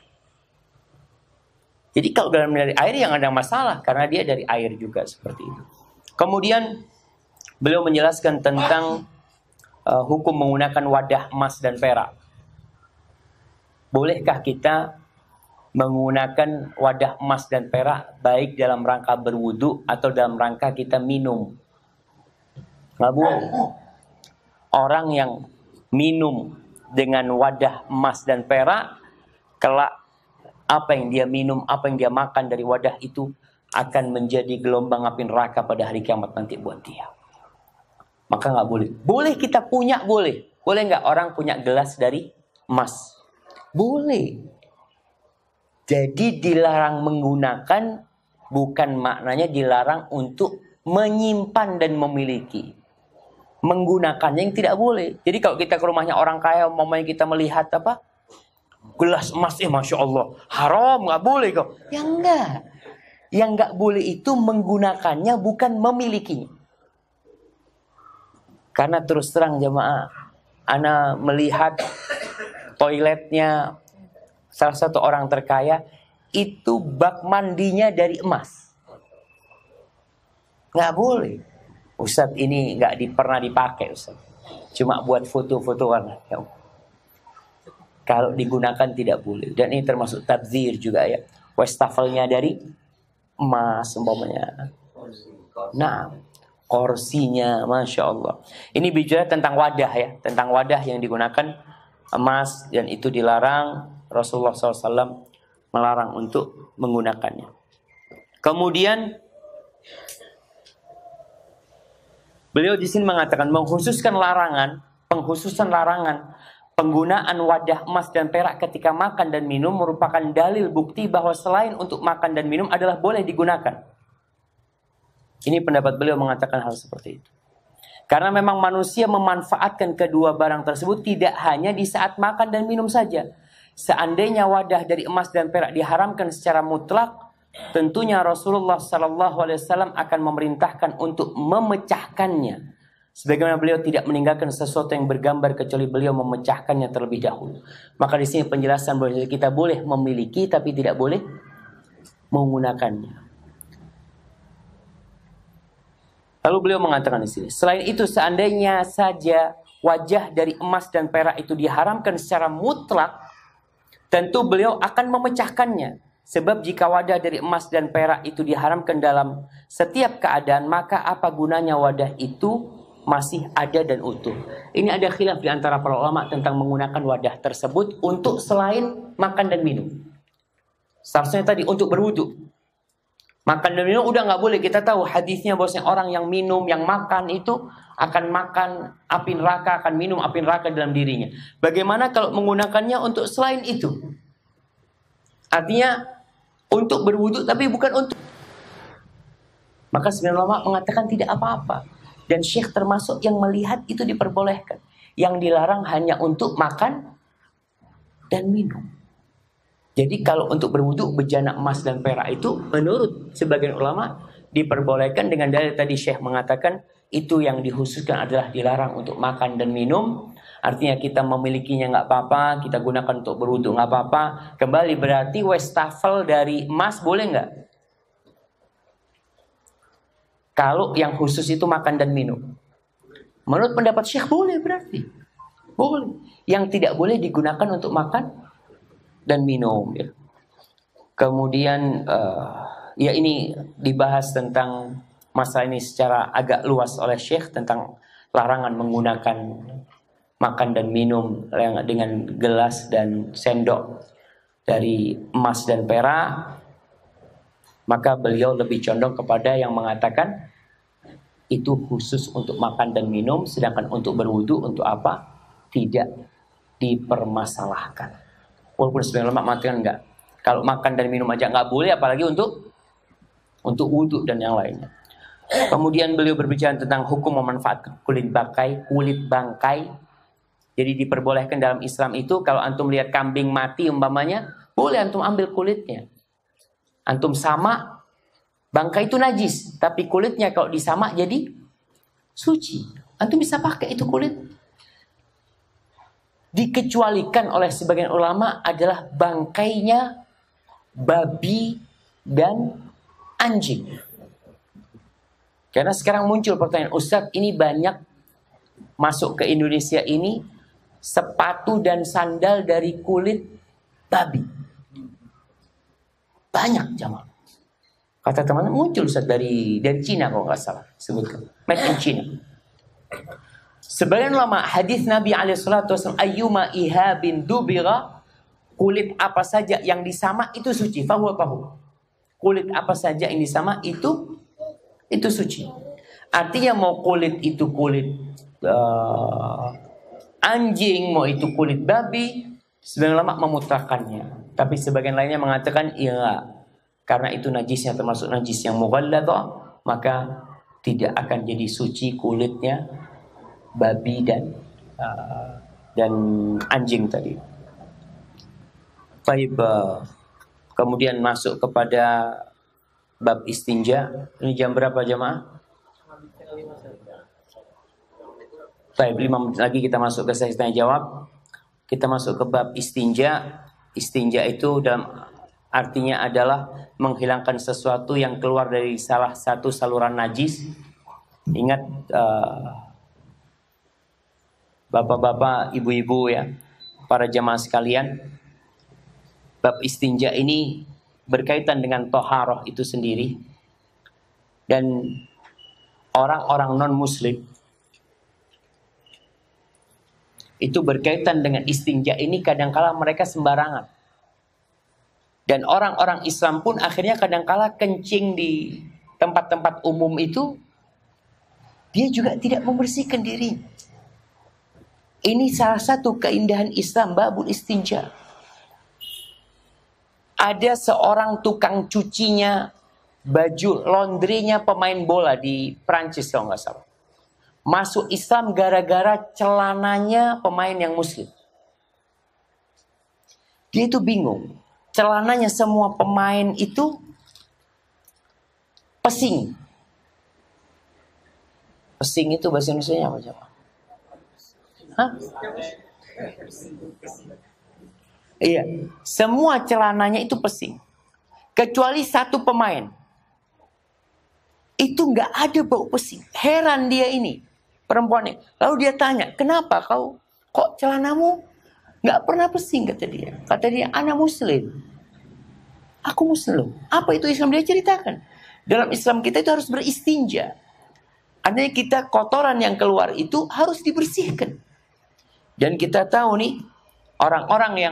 Jadi kalau garam dari air yang ada masalah. Karena dia dari air juga seperti itu. Kemudian beliau menjelaskan tentang hukum menggunakan wadah emas dan perak. Bolehkah kita menggunakan wadah emas dan perak baik dalam rangka berwudu atau dalam rangka kita minum? Nggak boleh. Orang yang minum dengan wadah emas dan perak, kelak apa yang dia minum, apa yang dia makan dari wadah itu akan menjadi gelombang api neraka pada hari kiamat nanti buat dia. Maka nggak boleh. Boleh kita punya, boleh. Boleh nggak orang punya gelas dari emas? Boleh. Jadi dilarang menggunakan bukan maknanya dilarang untuk menyimpan dan memiliki. Menggunakannya yang tidak boleh. Jadi kalau kita ke rumahnya orang kaya, umpamanya kita melihat apa? Gelas emas, Masya Allah. Haram, nggak boleh kok. Ya enggak. Yang nggak boleh itu menggunakannya bukan memilikinya. Karena terus terang jemaah, ana melihat toiletnya salah satu orang terkaya, itu bak mandinya dari emas. Nggak boleh. Ustadz ini nggak pernah dipakai Ustadz. Cuma buat foto-fotoan. Ya. Kalau digunakan tidak boleh. Dan ini termasuk tabdzir juga ya. Wastafelnya dari emas umpamanya. Nah, kursinya Masya Allah. Ini bicara tentang wadah ya. Tentang wadah yang digunakan emas. Dan itu dilarang. Rasulullah SAW melarang untuk menggunakannya. Kemudian beliau di sini mengatakan pengkhususan larangan penggunaan wadah emas dan perak ketika makan dan minum merupakan dalil bukti bahwa selain untuk makan dan minum adalah boleh digunakan. Ini pendapat beliau mengatakan hal seperti itu. Karena memang manusia memanfaatkan kedua barang tersebut tidak hanya di saat makan dan minum saja. Seandainya wadah dari emas dan perak diharamkan secara mutlak, tentunya Rasulullah SAW akan memerintahkan untuk memecahkannya. Sebagaimana beliau tidak meninggalkan sesuatu yang bergambar kecuali beliau memecahkannya terlebih dahulu. Maka di sini penjelasan bahwa kita boleh memiliki tapi tidak boleh menggunakannya. Lalu beliau mengatakan di sini, selain itu seandainya saja wajah dari emas dan perak itu diharamkan secara mutlak, tentu beliau akan memecahkannya. Sebab jika wadah dari emas dan perak itu diharamkan dalam setiap keadaan, maka apa gunanya wadah itu masih ada dan utuh. Ini ada khilaf di antara para ulama tentang menggunakan wadah tersebut untuk selain makan dan minum. Seharusnya tadi untuk berwudu. Makan dan minum udah nggak boleh. Kita tahu hadisnya bahwasanya orang yang minum, yang makan itu akan makan api neraka, akan minum api neraka dalam dirinya. Bagaimana kalau menggunakannya untuk selain itu? Artinya untuk berwudu tapi bukan untuk. Maka sebagian ulama mengatakan tidak apa-apa. Dan Syekh termasuk yang melihat itu diperbolehkan. Yang dilarang hanya untuk makan dan minum. Jadi kalau untuk berwudu bejana emas dan perak itu menurut sebagian ulama diperbolehkan dengan dalil tadi Syekh mengatakan itu yang dikhususkan adalah dilarang untuk makan dan minum. Artinya kita memilikinya nggak apa-apa, kita gunakan untuk berwudu nggak apa-apa. Kembali berarti wastafel dari emas boleh nggak? Kalau yang khusus itu makan dan minum. Menurut pendapat Syekh boleh berarti. Boleh. Yang tidak boleh digunakan untuk makan dan minum. Ya. Kemudian ya ini dibahas tentang masalah ini secara agak luas oleh Syekh tentang larangan menggunakan makan dan minum dengan gelas dan sendok dari emas dan perak. Maka beliau lebih condong kepada yang mengatakan itu khusus untuk makan dan minum, sedangkan untuk berwudu untuk apa? Tidak dipermasalahkan. Walaupun sebagian ulama mengatakan enggak. Kalau makan dan minum aja enggak boleh, apalagi untuk wudu dan yang lainnya. Kemudian beliau berbicara tentang hukum memanfaatkan kulit bangkai. Jadi diperbolehkan dalam Islam itu kalau antum lihat kambing mati umpamanya, boleh antum ambil kulitnya. Antum sama, bangkai itu najis, tapi kulitnya kalau disamak jadi suci. Antum bisa pakai itu kulit. Dikecualikan oleh sebagian ulama adalah bangkainya babi dan anjing. Karena sekarang muncul pertanyaan, Ustadz ini banyak masuk ke Indonesia ini sepatu dan sandal dari kulit babi. Banyak jamaah. Kata teman muncul Ustaz dari Cina kalau nggak salah sebutkan. Made in China. Sebagian ulama hadis Nabi SAW ayyuma ihabin dubira, kulit apa saja yang disamak itu suci. Fahuwa. Kulit apa saja yang disamak itu suci. Artinya mau kulit itu kulit anjing, mau itu kulit babi, sebagian ulama memutlakannya. Tapi sebagian lainnya mengatakan iya, karena itu najisnya termasuk najis yang mughalladhah, maka tidak akan jadi suci kulitnya babi dan anjing tadi. Baik, kemudian masuk kepada bab istinja. Ini jam berapa jamaah? Baik, 5 menit lagi kita masuk ke sesi tanya jawab. Kita masuk ke bab istinja. Istinja itu dalam artinya adalah menghilangkan sesuatu yang keluar dari salah satu saluran najis. Ingat bapak-bapak, ibu-ibu ya, para jamaah sekalian, bab istinja ini berkaitan dengan toharoh itu sendiri. Dan orang-orang non-muslim itu berkaitan dengan istinja ini kadangkala mereka sembarangan. Dan orang-orang Islam pun akhirnya kadangkala kencing di tempat-tempat umum itu, dia juga tidak membersihkan diri. Ini salah satu keindahan Islam, babul istinja. Ada seorang tukang cucinya baju laundrynya pemain bola di Prancis kalau nggak salah. Masuk Islam gara-gara celananya pemain yang muslim. Dia itu bingung. Celananya semua pemain itu pesing. Pesing itu bahasa Indonesia apa coba? Hah? Iya, semua celananya itu pesing. Kecuali satu pemain. Itu nggak ada bau pesing. Heran dia ini. Perempuan ini. Lalu dia tanya, kenapa kok celanamu nggak pernah pesing, kata dia. Kata dia, anak muslim. Aku muslim. Apa itu Islam? Dia ceritakan. Dalam Islam kita itu harus beristinja. Artinya kita kotoran yang keluar itu harus dibersihkan. Dan kita tahu nih, orang-orang yang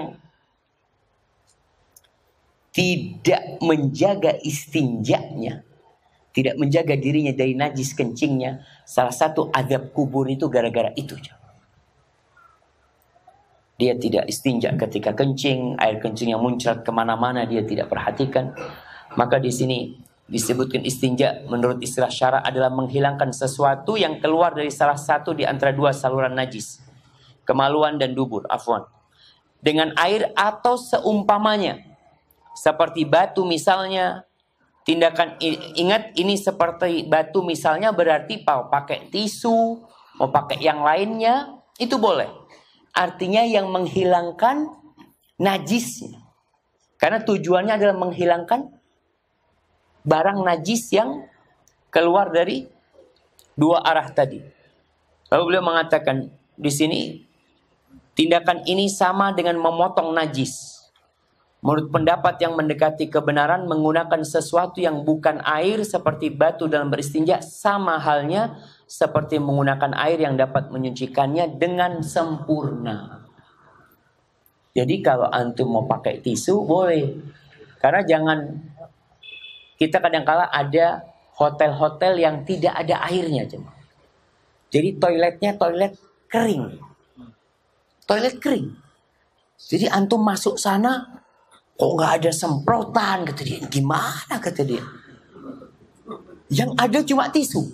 tidak menjaga istinjanya, tidak menjaga dirinya dari najis kencingnya, salah satu azab kubur itu gara-gara itu. Dia tidak istinja ketika kencing, air kencing yang muncrat kemana-mana dia tidak perhatikan. Maka di sini disebutkan istinja menurut istilah syara adalah menghilangkan sesuatu yang keluar dari salah satu di antara dua saluran najis, kemaluan dan dubur, afwan, dengan air atau seumpamanya, seperti batu misalnya. Tindakan ingat ini seperti batu misalnya berarti mau pakai tisu, mau pakai yang lainnya itu boleh. Artinya yang menghilangkan najisnya. Karena tujuannya adalah menghilangkan barang najis yang keluar dari dua arah tadi. Lalu beliau mengatakan di sini tindakan ini sama dengan memotong najis. Menurut pendapat yang mendekati kebenaran, menggunakan sesuatu yang bukan air seperti batu dalam beristinja sama halnya seperti menggunakan air yang dapat menyucikannya dengan sempurna. Jadi kalau antum mau pakai tisu boleh. Karena jangan, kita kadang-kala ada hotel-hotel yang tidak ada airnya. Jadi toiletnya toilet kering. Toilet kering. Jadi antum masuk sana, kok nggak ada semprotan, kata dia. Gimana, kata dia. Yang ada cuma tisu.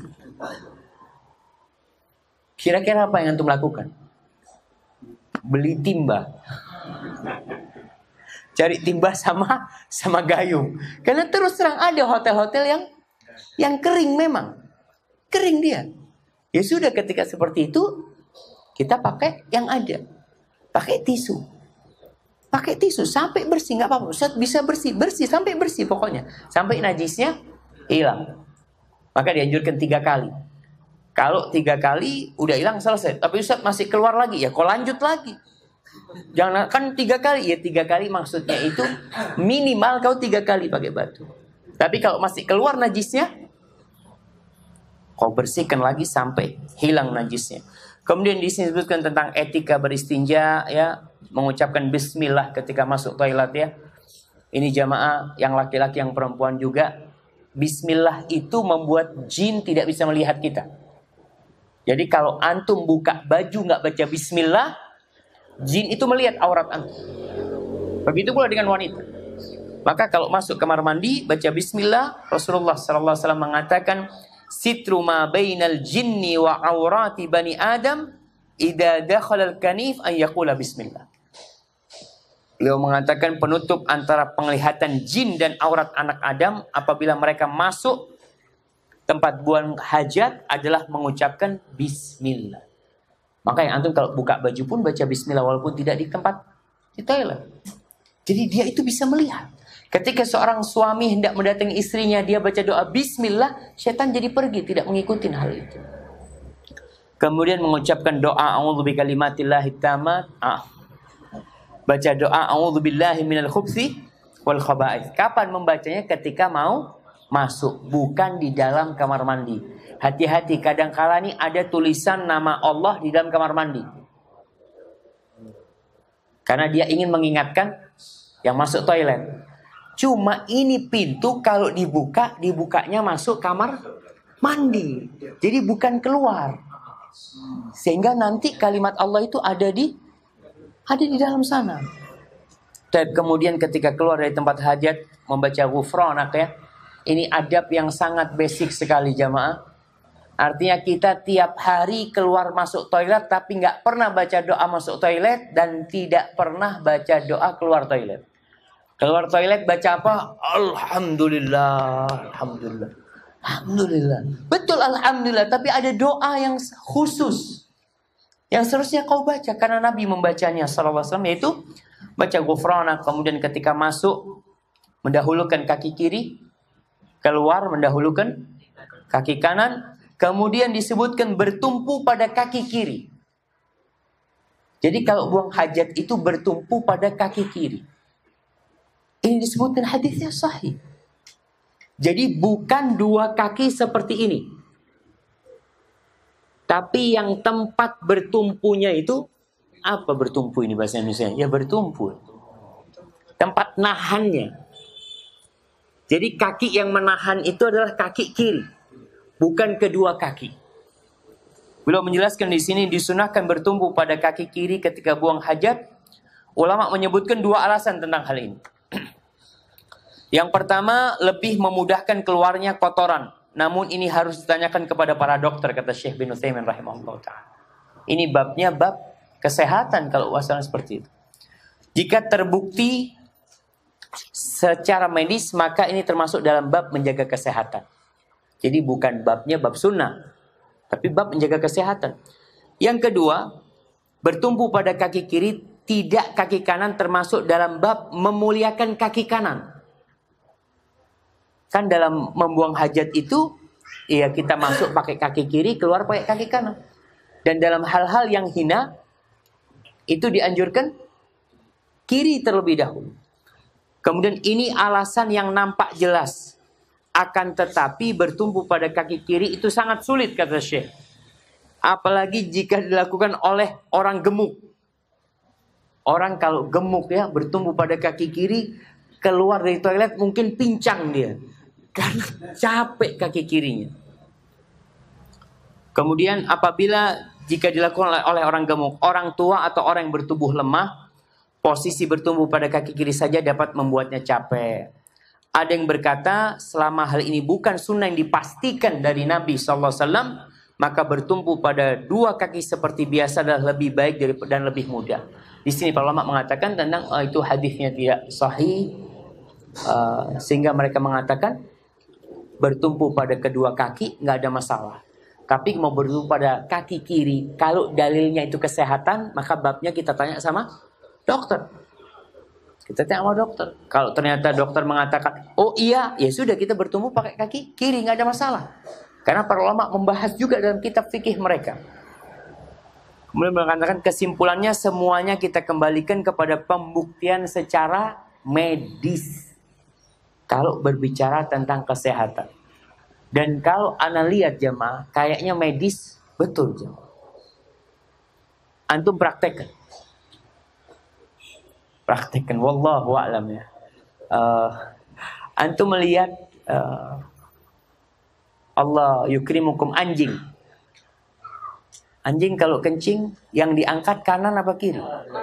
Kira-kira apa yang antum lakukan? Beli timba. Cari timba sama gayung. Karena terus terang ada hotel-hotel yang kering memang. Kering dia. Ya sudah, ketika seperti itu kita pakai yang ada. Pakai tisu. Pakai tisu sampai bersih, nggak apa-apa. Ustaz, bisa bersih sampai bersih pokoknya. Sampai najisnya hilang. Maka dianjurkan 3 kali. Kalau 3 kali udah hilang selesai. Tapi Ustaz masih keluar lagi, ya kau lanjut lagi. Jangan kan 3 kali, ya 3 kali maksudnya itu minimal kau 3 kali pakai batu. Tapi kalau masih keluar najisnya, kau bersihkan lagi sampai hilang najisnya. Kemudian di sini disebutkan tentang etika beristinja, ya, mengucapkan bismillah ketika masuk toilet, ya. Ini jamaah yang laki-laki yang perempuan juga. Bismillah itu membuat jin tidak bisa melihat kita. Jadi kalau antum buka baju nggak baca bismillah, jin itu melihat aurat antum. Begitu pula dengan wanita. Maka kalau masuk kamar mandi baca bismillah, Rasulullah SAW mengatakan, sitru ma bainal jinni wa aurati bani Adam idza dakhala al-kanif an yaqula bismillah. Beliau mengatakan penutup antara penglihatan jin dan aurat anak Adam apabila mereka masuk tempat buang hajat adalah mengucapkan bismillah. Maka yang antum kalau buka baju pun baca bismillah walaupun tidak di tempat di toilet. Jadi dia itu bisa melihat. Ketika seorang suami hendak mendatangi istrinya, dia baca doa bismillah, syaitan jadi pergi, tidak mengikuti hal itu. Kemudian mengucapkan doa a'udzu bikalimatillahi tammat. Baca doa a'udzubillahi minal khubthi wal khaba'ith. Kapan membacanya? Ketika mau masuk, bukan di dalam kamar mandi. Hati-hati, kadang-kala nih ada tulisan nama Allah di dalam kamar mandi. Karena dia ingin mengingatkan yang masuk toilet. Cuma ini pintu kalau dibukanya masuk kamar mandi. Jadi bukan keluar. Sehingga nanti kalimat Allah itu ada di dalam sana. Dan kemudian ketika keluar dari tempat hajat membaca ghufranak, ya. Ini adab yang sangat basic sekali jamaah. Artinya kita tiap hari keluar masuk toilet tapi nggak pernah baca doa masuk toilet dan tidak pernah baca doa keluar toilet. Keluar toilet baca apa? Alhamdulillah, alhamdulillah, alhamdulillah. Betul alhamdulillah, tapi ada doa yang khusus yang seharusnya kau baca karena Nabi membacanya sallallahu alaihi wasallam, yaitu baca ghufranak. Kemudian ketika masuk mendahulukan kaki kiri, keluar mendahulukan kaki kanan. Kemudian disebutkan bertumpu pada kaki kiri. Jadi kalau buang hajat itu bertumpu pada kaki kiri. Ini disebutkan hadisnya sahih. Jadi bukan 2 kaki seperti ini. Tapi yang tempat bertumpunya itu, apa bertumpu ini bahasa Indonesia? Ya bertumpu. Tempat nahannya. Jadi kaki yang menahan itu adalah kaki kiri. Bukan kedua kaki. Beliau menjelaskan di sini disunahkan bertumpu pada kaki kiri ketika buang hajat Ulama menyebutkan dua alasan tentang hal ini. Yang pertama, lebih memudahkan keluarnya kotoran. Namun ini harus ditanyakan kepada para dokter, kata Syekh bin Utsaimin rahimahullah ta'ala. Ini babnya bab kesehatan kalau masalah seperti itu. Jika terbukti secara medis, maka ini termasuk dalam bab menjaga kesehatan. Jadi bukan babnya bab sunnah, tapi bab menjaga kesehatan. Yang kedua, bertumpu pada kaki kiri, tidak kaki kanan, termasuk dalam bab memuliakan kaki kanan. Kan dalam membuang hajat itu, ya kita masuk pakai kaki kiri, keluar pakai kaki kanan. Dan dalam hal-hal yang hina, itu dianjurkan kiri terlebih dahulu. Kemudian ini alasan yang nampak jelas. Akan tetapi bertumpu pada kaki kiri itu sangat sulit, kata Syekh. Apalagi jika dilakukan oleh orang gemuk. Orang kalau gemuk ya, bertumpu pada kaki kiri, keluar dari toilet mungkin pincang dia. Karena capek kaki kirinya. Kemudian apabila jika dilakukan oleh orang gemuk, orang tua atau orang yang bertubuh lemah, posisi bertumpu pada kaki kiri saja dapat membuatnya capek. Ada yang berkata, selama hal ini bukan sunnah yang dipastikan dari Nabi SAW, maka bertumpu pada dua kaki seperti biasa adalah lebih baik dan lebih mudah. Di sini para ulama mengatakan tentang itu hadisnya tidak sahih, sehingga mereka mengatakan bertumpu pada kedua kaki nggak ada masalah. Tapi mau bertumpu pada kaki kiri, kalau dalilnya itu kesehatan, maka babnya kita tanya sama dokter. Kita tanya sama dokter. Kalau ternyata dokter mengatakan, oh iya, ya sudah kita bertumpu pakai kaki kiri, nggak ada masalah. Karena para ulama membahas juga dalam kitab fikih mereka. Kemudian mengatakan kesimpulannya semuanya kita kembalikan kepada pembuktian secara medis. Kalau berbicara tentang kesehatan. Dan kalau Ana lihat jemaah, kayaknya medis betul jemaah. Antum praktekkan. Praktekkan, wallahu a'lam ya. Antum melihat Allah yukrimukum anjing. Anjing kalau kencing yang diangkat kanan apa kiri?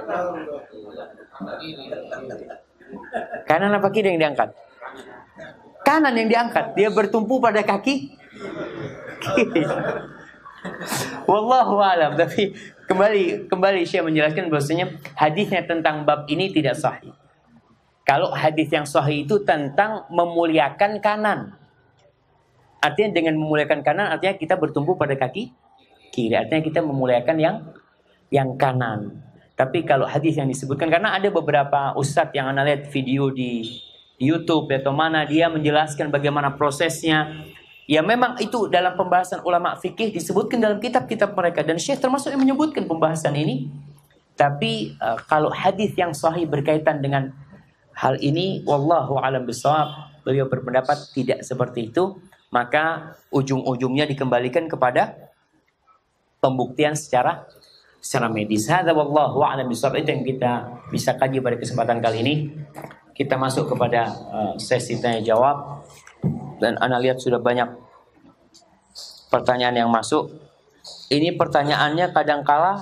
Kanan apa kiri yang diangkat? Kanan yang diangkat. Dia bertumpu pada kaki kiri. Wallahu a'lam. Tapi kembali Syekh menjelaskan bahwasanya hadisnya tentang bab ini tidak sahih. Kalau hadis yang sahih itu tentang memuliakan kanan. Artinya dengan memuliakan kanan artinya kita bertumpu pada kaki kiri. Artinya kita memuliakan yang kanan. Tapi kalau hadis yang disebutkan, karena ada beberapa ustadz yang Anda lihat video di YouTube atau mana, dia menjelaskan bagaimana prosesnya. Ya memang itu dalam pembahasan ulama fikih disebutkan dalam kitab-kitab mereka. Dan Syekh termasuk yang menyebutkan pembahasan ini. Tapi kalau hadis yang sahih berkaitan dengan hal ini, wallahu a'lam bishawab, beliau berpendapat tidak seperti itu. Maka ujung-ujungnya dikembalikan kepada pembuktian secara medis. Hadza wallahu a'lam bishawab. Itu yang kita bisa kaji pada kesempatan kali ini. Kita masuk kepada sesi tanya jawab. Dan Ana lihat sudah banyak pertanyaan yang masuk. Ini pertanyaannya kadangkala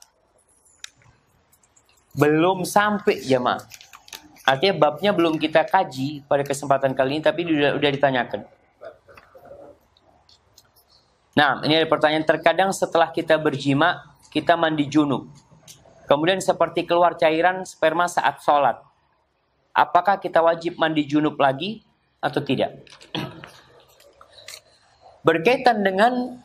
belum sampai jemaah. Artinya babnya belum kita kaji pada kesempatan kali ini, tapi sudah ditanyakan. Nah, ini ada pertanyaan. Terkadang setelah kita berjima, kita mandi junub. Kemudian seperti keluar cairan sperma saat sholat. Apakah kita wajib mandi junub lagi atau tidak? Berkaitan dengan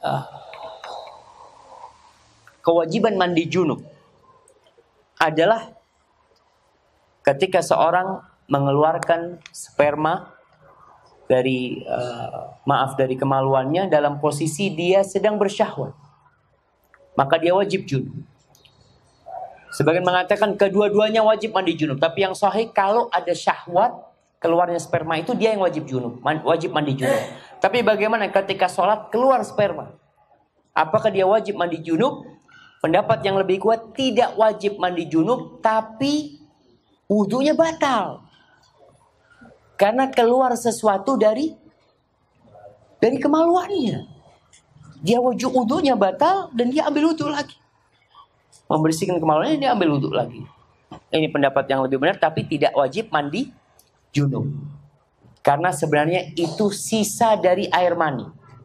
kewajiban mandi junub adalah ketika seorang mengeluarkan sperma dari dari kemaluannya dalam posisi dia sedang bersyahwat, maka dia wajib junub. Sebagian mengatakan kedua-duanya wajib mandi junub, tapi yang sahih kalau ada syahwat keluarnya sperma itu dia yang wajib junub, wajib mandi junub. Tapi bagaimana ketika sholat keluar sperma? Apakah dia wajib mandi junub? Pendapat yang lebih kuat tidak wajib mandi junub, tapi wudunya batal. Karena keluar sesuatu dari kemaluannya. Dia wudunya batal dan dia ambil wudu lagi. Membersihkan kemaluannya, dia ambil wudu lagi. Ini pendapat yang lebih benar, tapi tidak wajib mandi junub. Karena sebenarnya itu sisa dari air mani.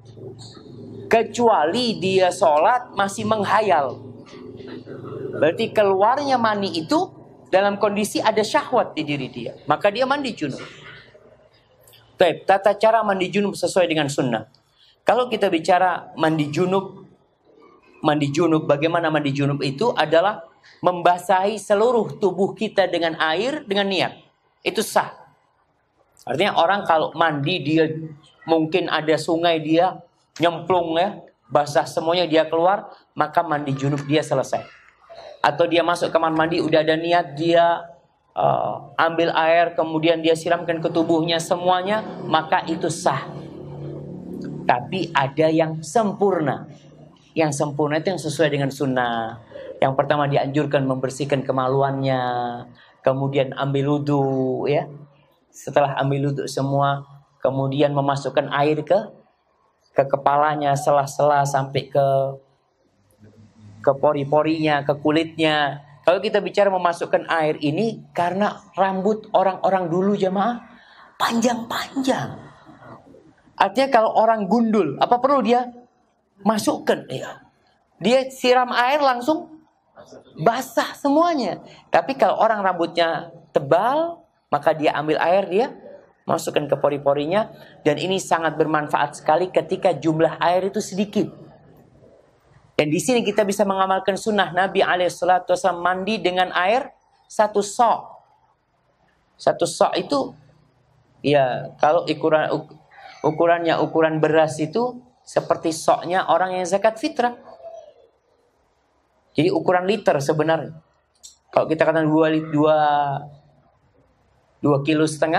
Kecuali dia sholat masih menghayal. Berarti keluarnya mani itu dalam kondisi ada syahwat di diri dia. Maka dia mandi junub. Baik, tata cara mandi junub sesuai dengan sunnah. Kalau kita bicara mandi junub, bagaimana mandi junub itu adalah membasahi seluruh tubuh kita dengan air dengan niat. Itu sah. Artinya orang kalau mandi dia mungkin ada sungai dia nyemplung ya, basah semuanya dia keluar, maka mandi junub dia selesai. Atau dia masuk kamar mandi udah ada niat dia ambil air kemudian dia siramkan ke tubuhnya semuanya, maka itu sah. Tapi ada yang sempurna. Yang sempurna itu yang sesuai dengan sunnah. Yang pertama dianjurkan membersihkan kemaluannya, kemudian ambil wudu ya. Setelah ambil wudu semua, kemudian memasukkan air ke kepalanya, sela-sela sampai ke pori-porinya, ke kulitnya. Kalau kita bicara memasukkan air ini karena rambut orang-orang dulu jamaah panjang-panjang. Artinya kalau orang gundul, apa perlu dia masukkan? Ya. Dia siram air langsung basah semuanya. Tapi kalau orang rambutnya tebal, maka dia ambil air, dia masukkan ke pori-porinya. Dan ini sangat bermanfaat sekali ketika jumlah air itu sedikit. Dan di sini kita bisa mengamalkan sunnah Nabi SAW mandi dengan air 1 sok. 1 sok itu, ya kalau ukurannya ukuran beras itu seperti soknya orang yang zakat fitrah. Jadi ukuran liter sebenarnya. Kalau kita katakan 2,5 kilo,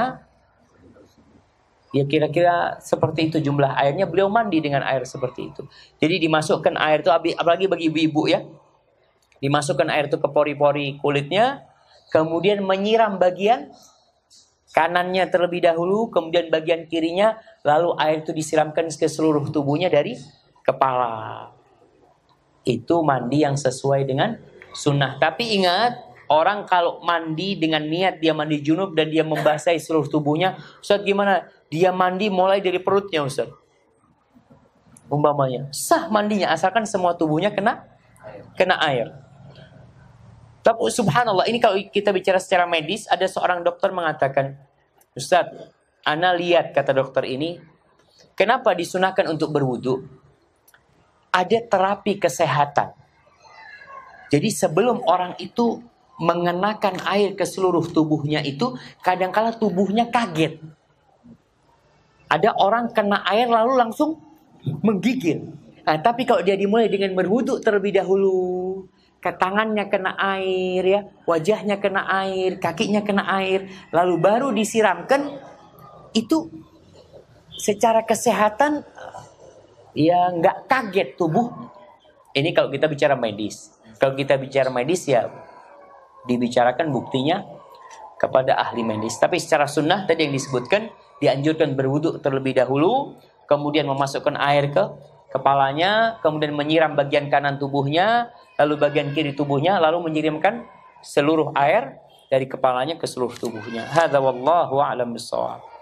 ya kira-kira seperti itu jumlah airnya. Beliau mandi dengan air seperti itu. Jadi dimasukkan air itu, apalagi bagi ibu-ibu ya. Dimasukkan air itu ke pori-pori kulitnya. Kemudian menyiram bagian kanannya terlebih dahulu. Kemudian bagian kirinya. Lalu air itu disiramkan ke seluruh tubuhnya dari kepala. Itu mandi yang sesuai dengan sunnah. Tapi ingat, orang kalau mandi dengan niat dia mandi junub dan dia membasahi seluruh tubuhnya, Ustaz gimana? Dia mandi mulai dari perutnya Ustaz. Umpamanya, sah mandinya asalkan semua tubuhnya kena air. Tapi subhanallah, ini kalau kita bicara secara medis, ada seorang dokter mengatakan, Ustaz, ana lihat kata dokter ini, kenapa disunahkan untuk berwudu? Ada terapi kesehatan. Jadi sebelum orang itu mengenakan air ke seluruh tubuhnya itu, kadangkala tubuhnya kaget. Ada orang kena air lalu langsung menggigil. Nah, tapi kalau dia dimulai dengan berwudu terlebih dahulu, ke tangannya kena air ya, wajahnya kena air, kakinya kena air, lalu baru disiramkan, itu secara kesehatan ya nggak kaget tubuh. Ini kalau kita bicara medis. Kalau kita bicara medis ya dibicarakan buktinya kepada ahli medis. Tapi secara sunnah tadi yang disebutkan, dianjurkan berwudu terlebih dahulu, kemudian memasukkan air ke kepalanya, kemudian menyiram bagian kanan tubuhnya, lalu bagian kiri tubuhnya, lalu menyiramkan seluruh air dari kepalanya ke seluruh tubuhnya. Hadza wallahu a'lam bissawab.